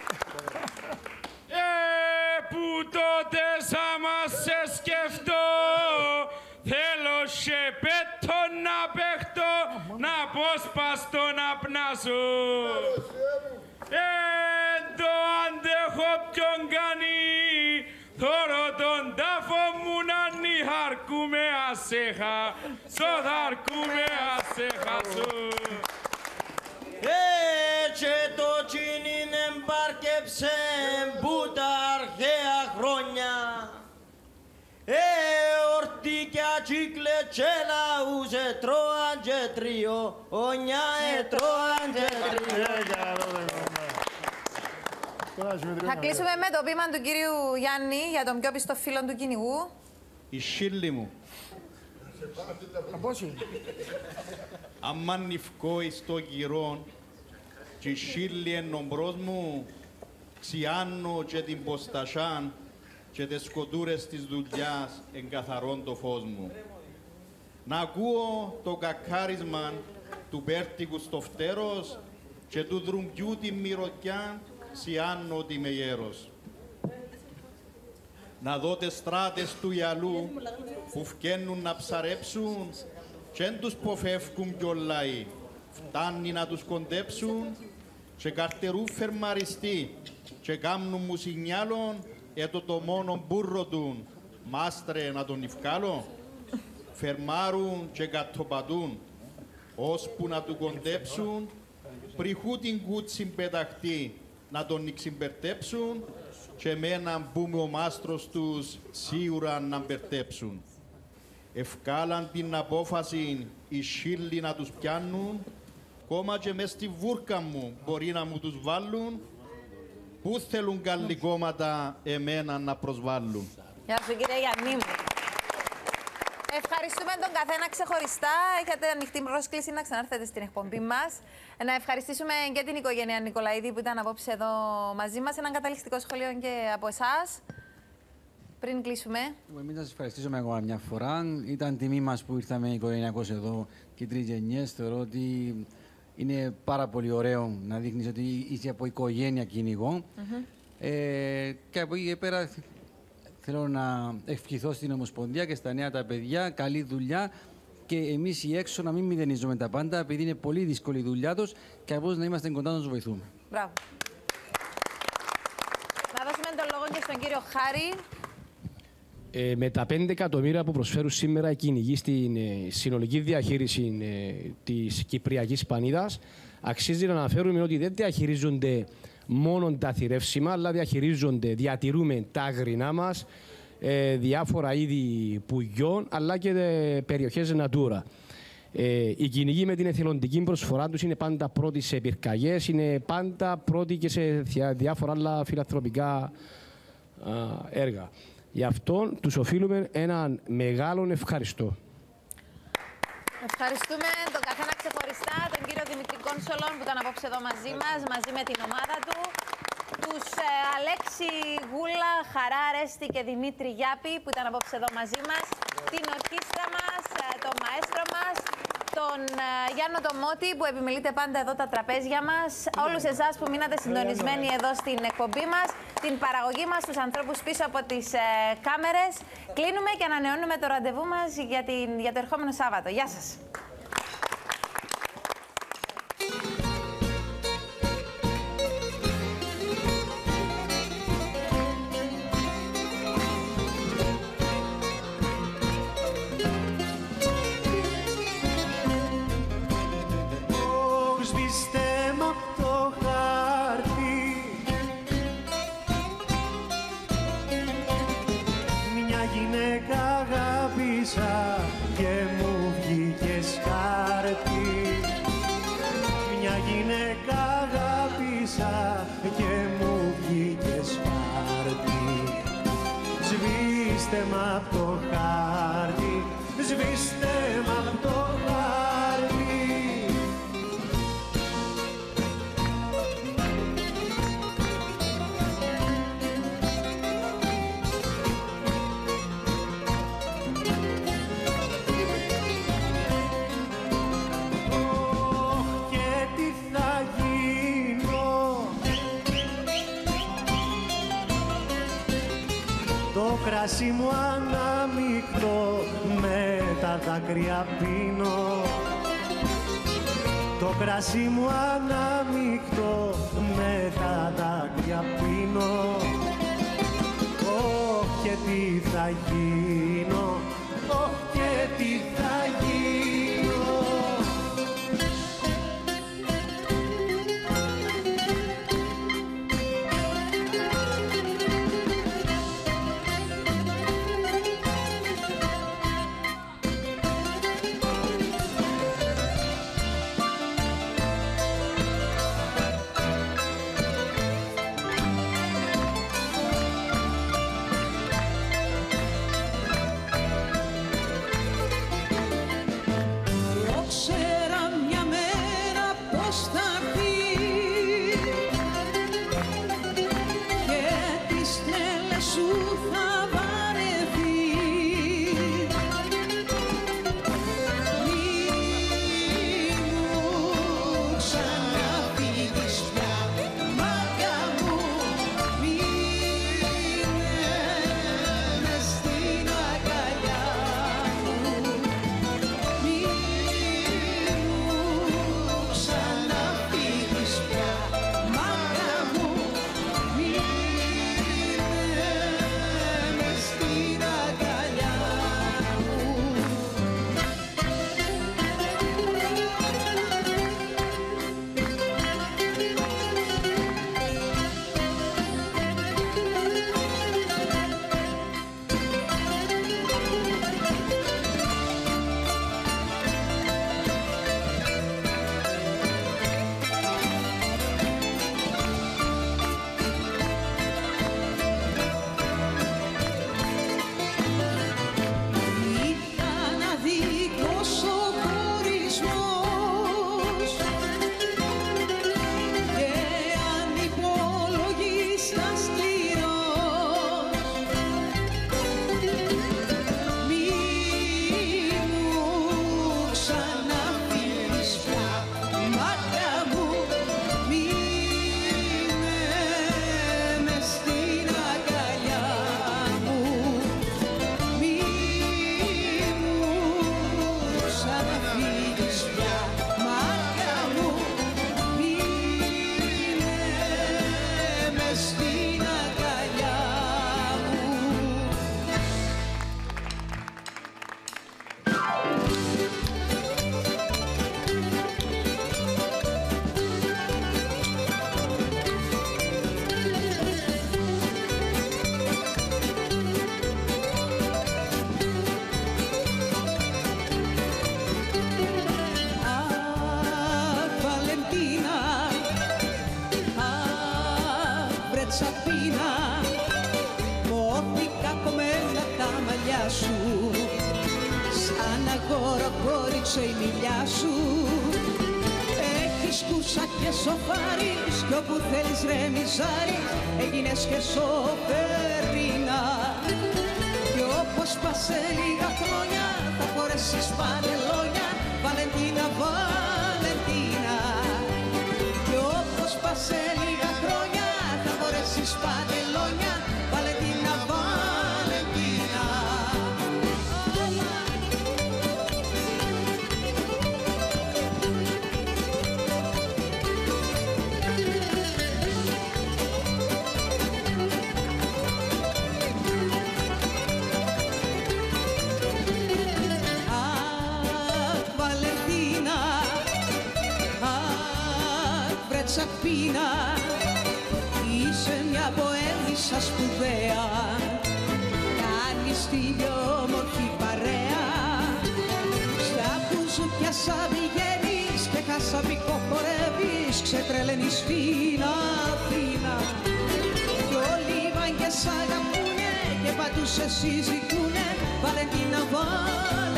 Που τότε άμα σε σκεφτώ, θέλω σε πέτω να παίχτω, να αποσπαστώ να πνάσω. Το αντέχω ποιον κάνει, θωρώ τον τάφο μου να νιχαρκούμε ασέχα, σοδαρκούμε ασέχα σου. Και το τσινίν εμπάρκεψε που τα αρχαία χρόνια. Ορτίκια τσίκλε και λαούς τρώαν και τρίο, ονιά τρώαν και τρίο. Θα κλείσουμε με το ποίημα του κύριου Γιάννη για τον πιο πιστό φίλο του κυνηγού. Η σύλλη μου. Αμάν νυφκώ εις το γυρόν και η σύλλη εν ομπρός μου ξιάνω και την ποστασάν και τις σκοτούρες της δουλειάς εγκαθαρών το φως μου. Να ακούω το κακάρισμα του πέρτικου στο φτέρος και του δρουμπιού τη μυρωδιά ξιάνω ότι είμαι γέρος. Να δω τις στράτες του γυαλού που φκαίνουν να ψαρέψουν και εν τους ποφεύκουν κι λαοί. Φτάνει να τους κοντέψουν και καρτερού φερμαριστεί και κάμνουν μου συγνιάλων το μόνο μπουρρο του μάστρε να τον ευκάλω. Φερμάρουν και κατοπατούν ώσπου να του κοντέψουν πριχού την κούτσι πεταχτεί να τον εξυμπερτέψουν και εμέναν που με ο μάστρος τους σίγουρα να μπερτέψουν. Ευκάλαν την απόφαση οι σύλλοι να τους πιάνουν, κόμμα και μες στη βούρκα μου μπορεί να μου τους βάλουν, πού θέλουν καλή κόμματα εμένα να προσβάλλουν. Γεια σου κύριε Γιάννη μου. Ευχαριστούμε τον καθένα ξεχωριστά. Έχετε ανοιχτή πρόσκληση να ξανάρθετε στην εκπομπή μας. Να ευχαριστήσουμε και την οικογένεια Νικολαίδη που ήταν απόψε εδώ μαζί μας. Έναν καταληκτικό σχολείο και από εσάς. Πριν κλείσουμε. Εμείς να σας ευχαριστήσουμε ακόμα μια φορά. Ήταν τιμή μας που ήρθαμε οικογενειακώς εδώ και 3 γενιές. Θεωρώ ότι είναι πάρα πολύ ωραίο να δείχνεις ότι είσαι από οικογένεια κυνηγό. Και από εκεί και πέρα θέλω να ευχηθώ στην Ομοσπονδία και στα νέα τα παιδιά καλή δουλειά και εμείς οι έξω να μην μηδενίζουμε τα πάντα, επειδή είναι πολύ δύσκολη η δουλειά τους και απλώς να είμαστε κοντά να τους βοηθούμε. Μπράβο. Να δώσουμε τον λόγο και στον κύριο Χάρη. Με τα 5 εκατομμύρια που προσφέρουν σήμερα οι κυνηγοί στην συνολική διαχείριση της Κυπριακής Πανίδας, αξίζει να αναφέρουμε ότι δεν διαχειρίζονται μόνο τα θηρεύσιμα, αλλά διατηρούμε τα αγρινά μας, διάφορα είδη πουλιών, αλλά και περιοχές Natura. Οι κυνηγοί με την εθελοντική προσφορά τους είναι πάντα πρώτοι σε πυρκαγιές, είναι πάντα πρώτοι και σε διάφορα άλλα φιλανθρωπικά έργα. Γι' αυτό τους οφείλουμε έναν μεγάλο ευχαριστώ. Ευχαριστούμε τον καθένα ξεχωριστά, τον κύριο Δημήτρη Κόνσολον που ήταν απόψε εδώ μαζί μας, μαζί με την ομάδα του, τους Αλέξη Γούλα, Χαρά Αρέστη και Δημήτρη Γιάπη που ήταν απόψε εδώ μαζί μας, την ορχήστρα μας, τον μαέστρο μας, τον Γιάννο Τομότη που επιμελείται πάντα εδώ τα τραπέζια μας, όλους εσάς που μείνατε συντονισμένοι εδώ στην εκπομπή μας, την παραγωγή μας, τους ανθρώπους πίσω από τις κάμερες. Κλείνουμε και ανανεώνουμε το ραντεβού μας για το ερχόμενο Σάββατο. Γεια σας. Και μου βγήκες χάρτη. Μια γυναίκα αγάπησα και μου βγήκες χάρτη. Σβήστε μ' απ' το χάρτη, σβήστε μ' απ' το χάρτη. κράσι μου ανάμεικτο με τα δάκρυα πίνω. Το κράσι μου ανάμεικτο με τα δάκρυα πίνω. Ωχ και τι θα γίνω, ωχ και τι θα γίνω. σε η μιλιά σου. Έχεις κούσα και σοφάρεις κι όπου θέλεις ρε μιζάρεις, έγινες και σοφερίνα. Κι όπως πας σε λίγα χρόνια θα φορέσεις παντελόνια, Βαλεντίνα, Βαλεντίνα. Κι όπως πας σε λίγα χρόνια θα φορέσεις παντελόνια, Βαλεντίνα, Βαλεντίνα. Τσαπίνα, είσαι μια ποέμισσα σπουδαία, κάνεις τη όμορφη παρέα. Στα μπουζούκια σαν πηγαίνεις και χασαπικό χορεύεις, ξετρελαίνεις στην Αθήνα. Κι όλοι οι βαγγές σ' αγαπούνε και παντού σε συζητούνε, Βαλεντίνα, Βαλεντίνα.